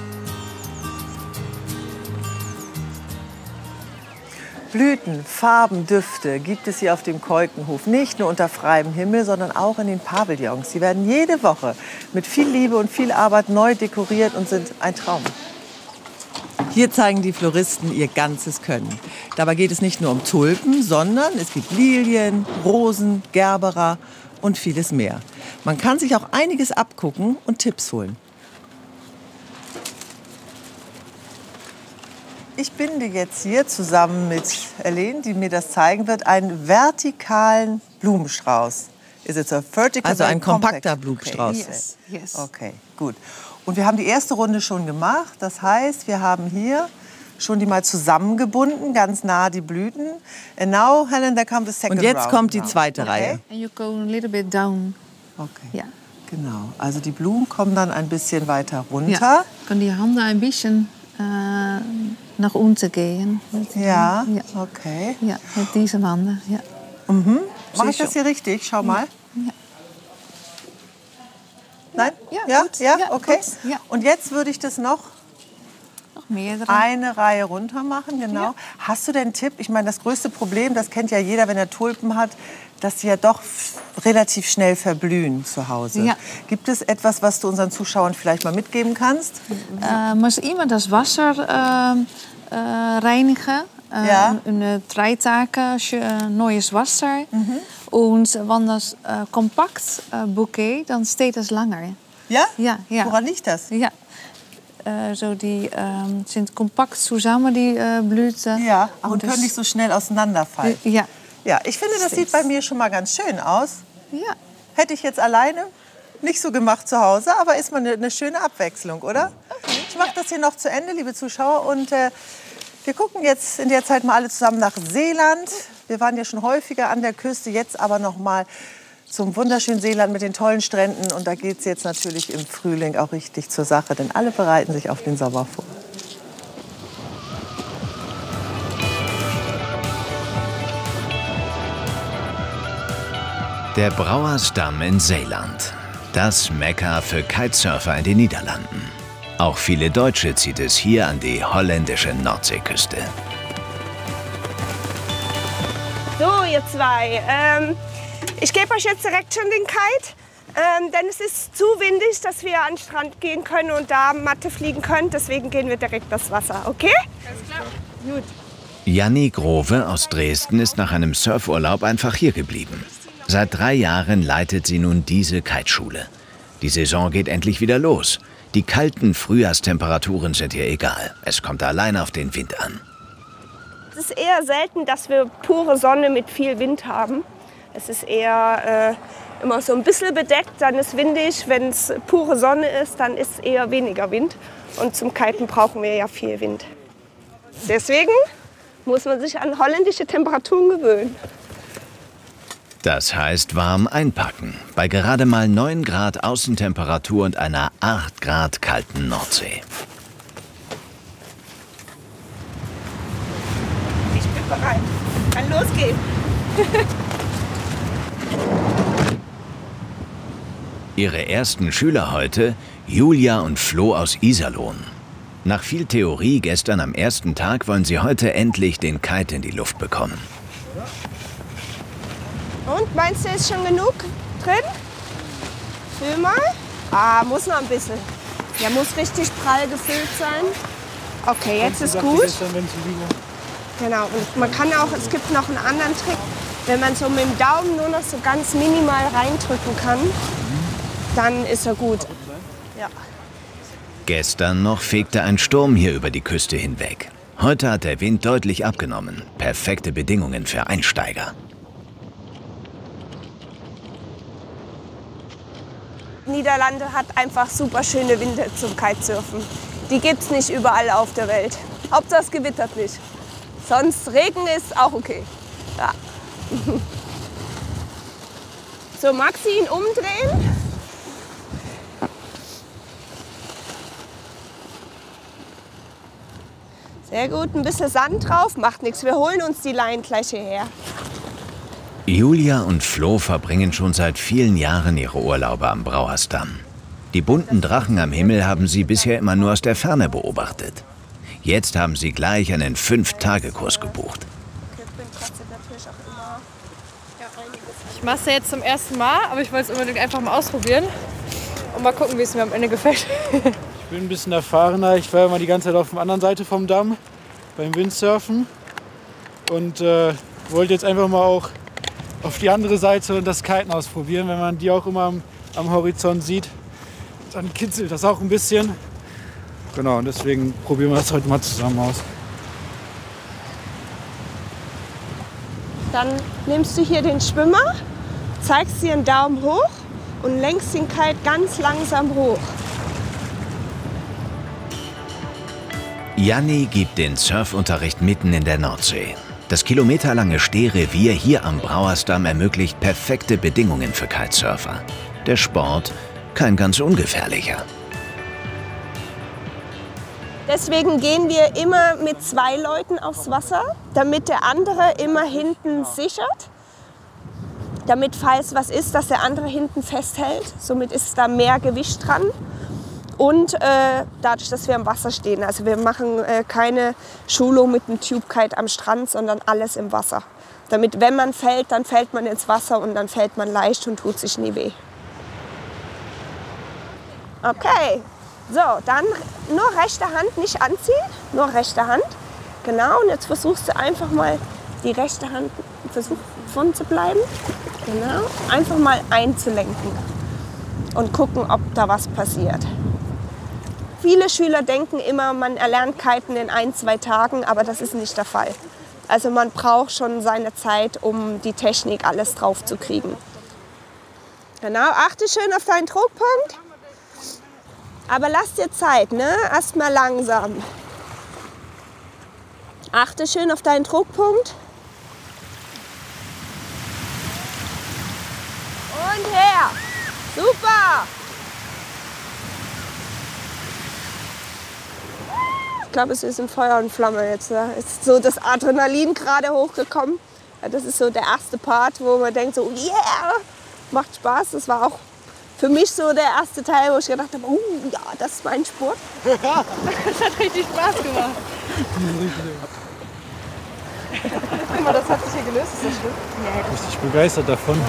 Blüten, Farben, Düfte gibt es hier auf dem Keukenhof. Nicht nur unter freiem Himmel, sondern auch in den Pavillons. Sie werden jede Woche mit viel Liebe und viel Arbeit neu dekoriert und sind ein Traum. Hier zeigen die Floristen ihr ganzes Können. Dabei geht es nicht nur um Tulpen, sondern es gibt Lilien, Rosen, Gerbera und vieles mehr. Man kann sich auch einiges abgucken und Tipps holen. Ich binde jetzt hier zusammen mit Elaine, die mir das zeigen wird, einen vertikalen Blumenstrauß. Also ein kompakter Blumenstrauß. Yes. Okay, gut. Und wir haben die erste Runde schon gemacht. Das heißt, wir haben hier schon die mal zusammengebunden, ganz nah die Blüten. And now, Helen, there comes the second round. Und jetzt kommt die zweite Reihe. And you go a little bit down. Okay. Ja. Genau. Also die Blumen kommen dann ein bisschen weiter runter. Ja. Kann die Hände ein bisschen nach unten gehen. Ja, okay. Ja, mit diesen Handen, ja. Mhm. Mache ich das hier richtig? Schau mal. Ja. Nein? Ja, gut. Ja, Ja, okay. gut. Ja. Und jetzt würde ich das noch mehrere. Eine Reihe runter machen, genau. Ja. Hast du denn einen Tipp? Ich meine, das größte Problem, das kennt ja jeder, wenn er Tulpen hat, dass sie ja doch relativ schnell verblühen zu Hause. Ja. Gibt es etwas, was du unseren Zuschauern vielleicht mal mitgeben kannst? Muss immer das Wasser reinigen. In 3 Tagen neues Wasser. Und wenn das kompakt Bouquet, dann steht das langer. Ja? Ja. Woran liegt das? Ja. Die sind kompakt zusammen, die Blüten. Ja, und können nicht so schnell auseinanderfallen. Ja. Ja, ich finde, das sieht bei mir schon mal ganz schön aus. Ja. Hätte ich jetzt alleine nicht so gemacht zu Hause, aber ist mal eine schöne Abwechslung, oder? Okay. Ich mache das hier noch zu Ende, liebe Zuschauer. Und wir gucken jetzt in der Zeit mal alle zusammen nach Seeland. Wir waren ja schon häufiger an der Küste, jetzt aber noch mal zum wunderschönen Seeland mit den tollen Stränden. Und da geht es jetzt natürlich im Frühling auch richtig zur Sache, denn alle bereiten sich auf den Sommer vor. Der Brouwersdam in Zeeland. Das Mekka für Kitesurfer in den Niederlanden. Auch viele Deutsche zieht es hier an die holländische Nordseeküste. So, ihr zwei. Ich gebe euch jetzt direkt schon den Kite, denn es ist zu windig, dass wir an den Strand gehen können und da Matte fliegen können. Deswegen gehen wir direkt das Wasser, okay? Alles klar. Gut. Janni Grove aus Dresden ist nach einem Surfurlaub einfach hier geblieben. Seit 3 Jahren leitet sie nun diese Kiteschule. Die Saison geht endlich wieder los. Die kalten Frühjahrstemperaturen sind ihr egal. Es kommt allein auf den Wind an. Es ist eher selten, dass wir pure Sonne mit viel Wind haben. Es ist eher immer so ein bisschen bedeckt, dann ist windig. Wenn es pure Sonne ist, dann ist eher weniger Wind. Und zum Kiten brauchen wir ja viel Wind. Deswegen muss man sich an holländische Temperaturen gewöhnen. Das heißt warm einpacken. Bei gerade mal 9 Grad Außentemperatur und einer 8 Grad kalten Nordsee. Ich bin bereit. Kann losgehen. Ihre ersten Schüler heute, Julia und Flo aus Iserlohn. Nach viel Theorie gestern am ersten Tag wollen sie heute endlich den Kite in die Luft bekommen. Und, meinst du, ist schon genug drin? Fühl mal. Ah, muss noch ein bisschen. Ja, muss richtig prall gefüllt sein. Okay, jetzt ist gut. Genau, und man kann auch, es gibt noch einen anderen Trick. Wenn man so mit dem Daumen nur noch so ganz minimal reindrücken kann, dann ist er gut. Ja. Gestern noch fegte ein Sturm hier über die Küste hinweg. Heute hat der Wind deutlich abgenommen. Perfekte Bedingungen für Einsteiger. Niederlande hat einfach super schöne Winde zum Kitesurfen. Die gibt's nicht überall auf der Welt. Hauptsache es gewittert nicht. Sonst Regen ist auch okay. Ja. So, magst du ihn umdrehen? Sehr gut, ein bisschen Sand drauf, macht nichts. Wir holen uns die Leinen gleich hierher. Julia und Flo verbringen schon seit vielen Jahren ihre Urlaube am Brauersdamm. Die bunten Drachen am Himmel haben sie bisher immer nur aus der Ferne beobachtet. Jetzt haben sie gleich einen 5-Tage-Kurs gebucht. Ich mache es ja jetzt zum ersten Mal, aber ich wollte es unbedingt einfach mal ausprobieren und mal gucken, wie es mir am Ende gefällt. Ich bin ein bisschen erfahrener. Ich war immer die ganze Zeit auf der anderen Seite vom Damm beim Windsurfen und wollte jetzt einfach mal auch auf die andere Seite und das Kiten ausprobieren. Wenn man die auch immer am Horizont sieht, dann kitzelt das auch ein bisschen. Genau, und deswegen probieren wir das heute mal zusammen aus. Dann nimmst du hier den Schwimmer, zeigst dir einen Daumen hoch und lenkst den Kite ganz langsam hoch. Janni gibt den Surfunterricht mitten in der Nordsee. Das kilometerlange Stehrevier hier am Brauersdamm ermöglicht perfekte Bedingungen für Kitesurfer. Der Sport kein ganz ungefährlicher. Deswegen gehen wir immer mit 2 Leuten aufs Wasser, damit der andere immer hinten sichert. Damit, falls was ist, dass der andere hinten festhält. Somit ist da mehr Gewicht dran. Und dadurch, dass wir am Wasser stehen. Also wir machen keine Schulung mit einem Tube Kite am Strand, sondern alles im Wasser. Damit, wenn man fällt, dann fällt man ins Wasser und dann fällt man leicht und tut sich nie weh. Okay, so, dann nur rechte Hand nicht anziehen, nur rechte Hand. Genau, und jetzt versuchst du einfach mal die rechte Hand von zu bleiben. Genau, einfach mal einzulenken und gucken, ob da was passiert. Viele Schüler denken immer, man erlernt Kiten in 1-2 Tagen, aber das ist nicht der Fall. Also man braucht schon seine Zeit, um die Technik alles drauf zu kriegen. Genau, achte schön auf deinen Druckpunkt. Aber lass dir Zeit, ne? Erstmal langsam. Achte schön auf deinen Druckpunkt. Und her. Super. Ich glaube, es ist in Feuer und Flamme jetzt. Da ist so das Adrenalin gerade hochgekommen. Das ist so der erste Part, wo man denkt so, yeah, macht Spaß. Das war auch für mich so der erste Teil, wo ich gedacht habe, ja, das ist mein Sport. Das hat richtig Spaß gemacht. Guck mal, das hat sich hier gelöst, ist das schlimm? Ja, richtig begeistert davon.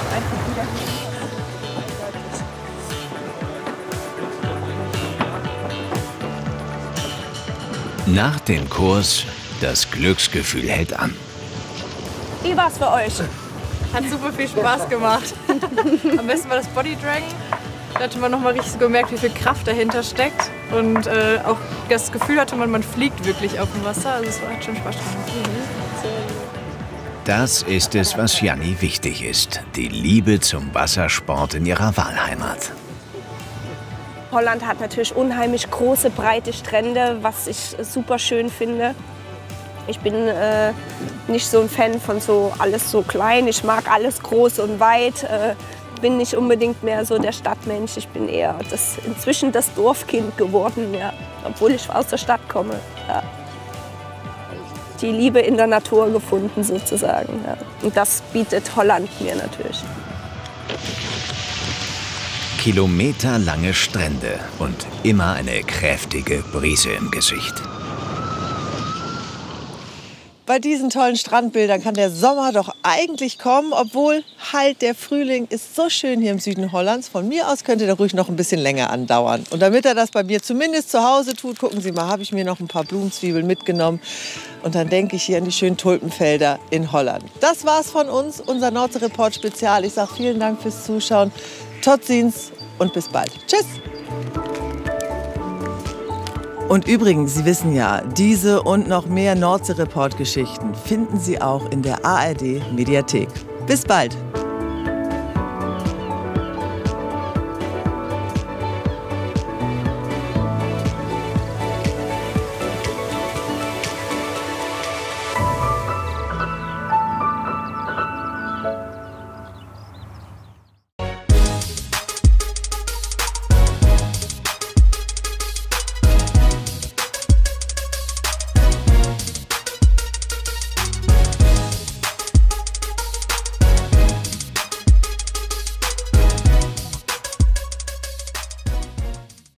Nach dem Kurs, das Glücksgefühl hält an. Wie war's für euch? Hat super viel Spaß gemacht. Am besten war das Body Dragon. Da hatte man noch mal richtig gemerkt, wie viel Kraft dahinter steckt. Und auch das Gefühl hatte man fliegt wirklich auf dem Wasser. Also es hat schon Spaß gemacht. Das ist es, was Janni wichtig ist. Die Liebe zum Wassersport in ihrer Wahlheimat. Holland hat natürlich unheimlich große, breite Strände, was ich super schön finde. Ich bin nicht so ein Fan von so alles so klein. Ich mag alles groß und weit. Bin nicht unbedingt mehr so der Stadtmensch. Ich bin eher inzwischen das Dorfkind geworden, ja, obwohl ich aus der Stadt komme. Ja. Die Liebe in der Natur gefunden sozusagen. Ja. Und das bietet Holland mir natürlich. Kilometerlange Strände und immer eine kräftige Brise im Gesicht. Bei diesen tollen Strandbildern kann der Sommer doch eigentlich kommen, obwohl halt der Frühling ist so schön hier im Süden Hollands. Von mir aus könnte der ruhig noch ein bisschen länger andauern. Und damit er das bei mir zumindest zu Hause tut, gucken Sie mal, habe ich mir noch ein paar Blumenzwiebeln mitgenommen. Und dann denke ich hier an die schönen Tulpenfelder in Holland. Das war's von uns, unser Nordsee-Report Spezial. Ich sage vielen Dank fürs Zuschauen. Tot ziens und bis bald. Tschüss! Und übrigens, Sie wissen ja, diese und noch mehr Nordsee-Report-Geschichten finden Sie auch in der ARD-Mediathek. Bis bald!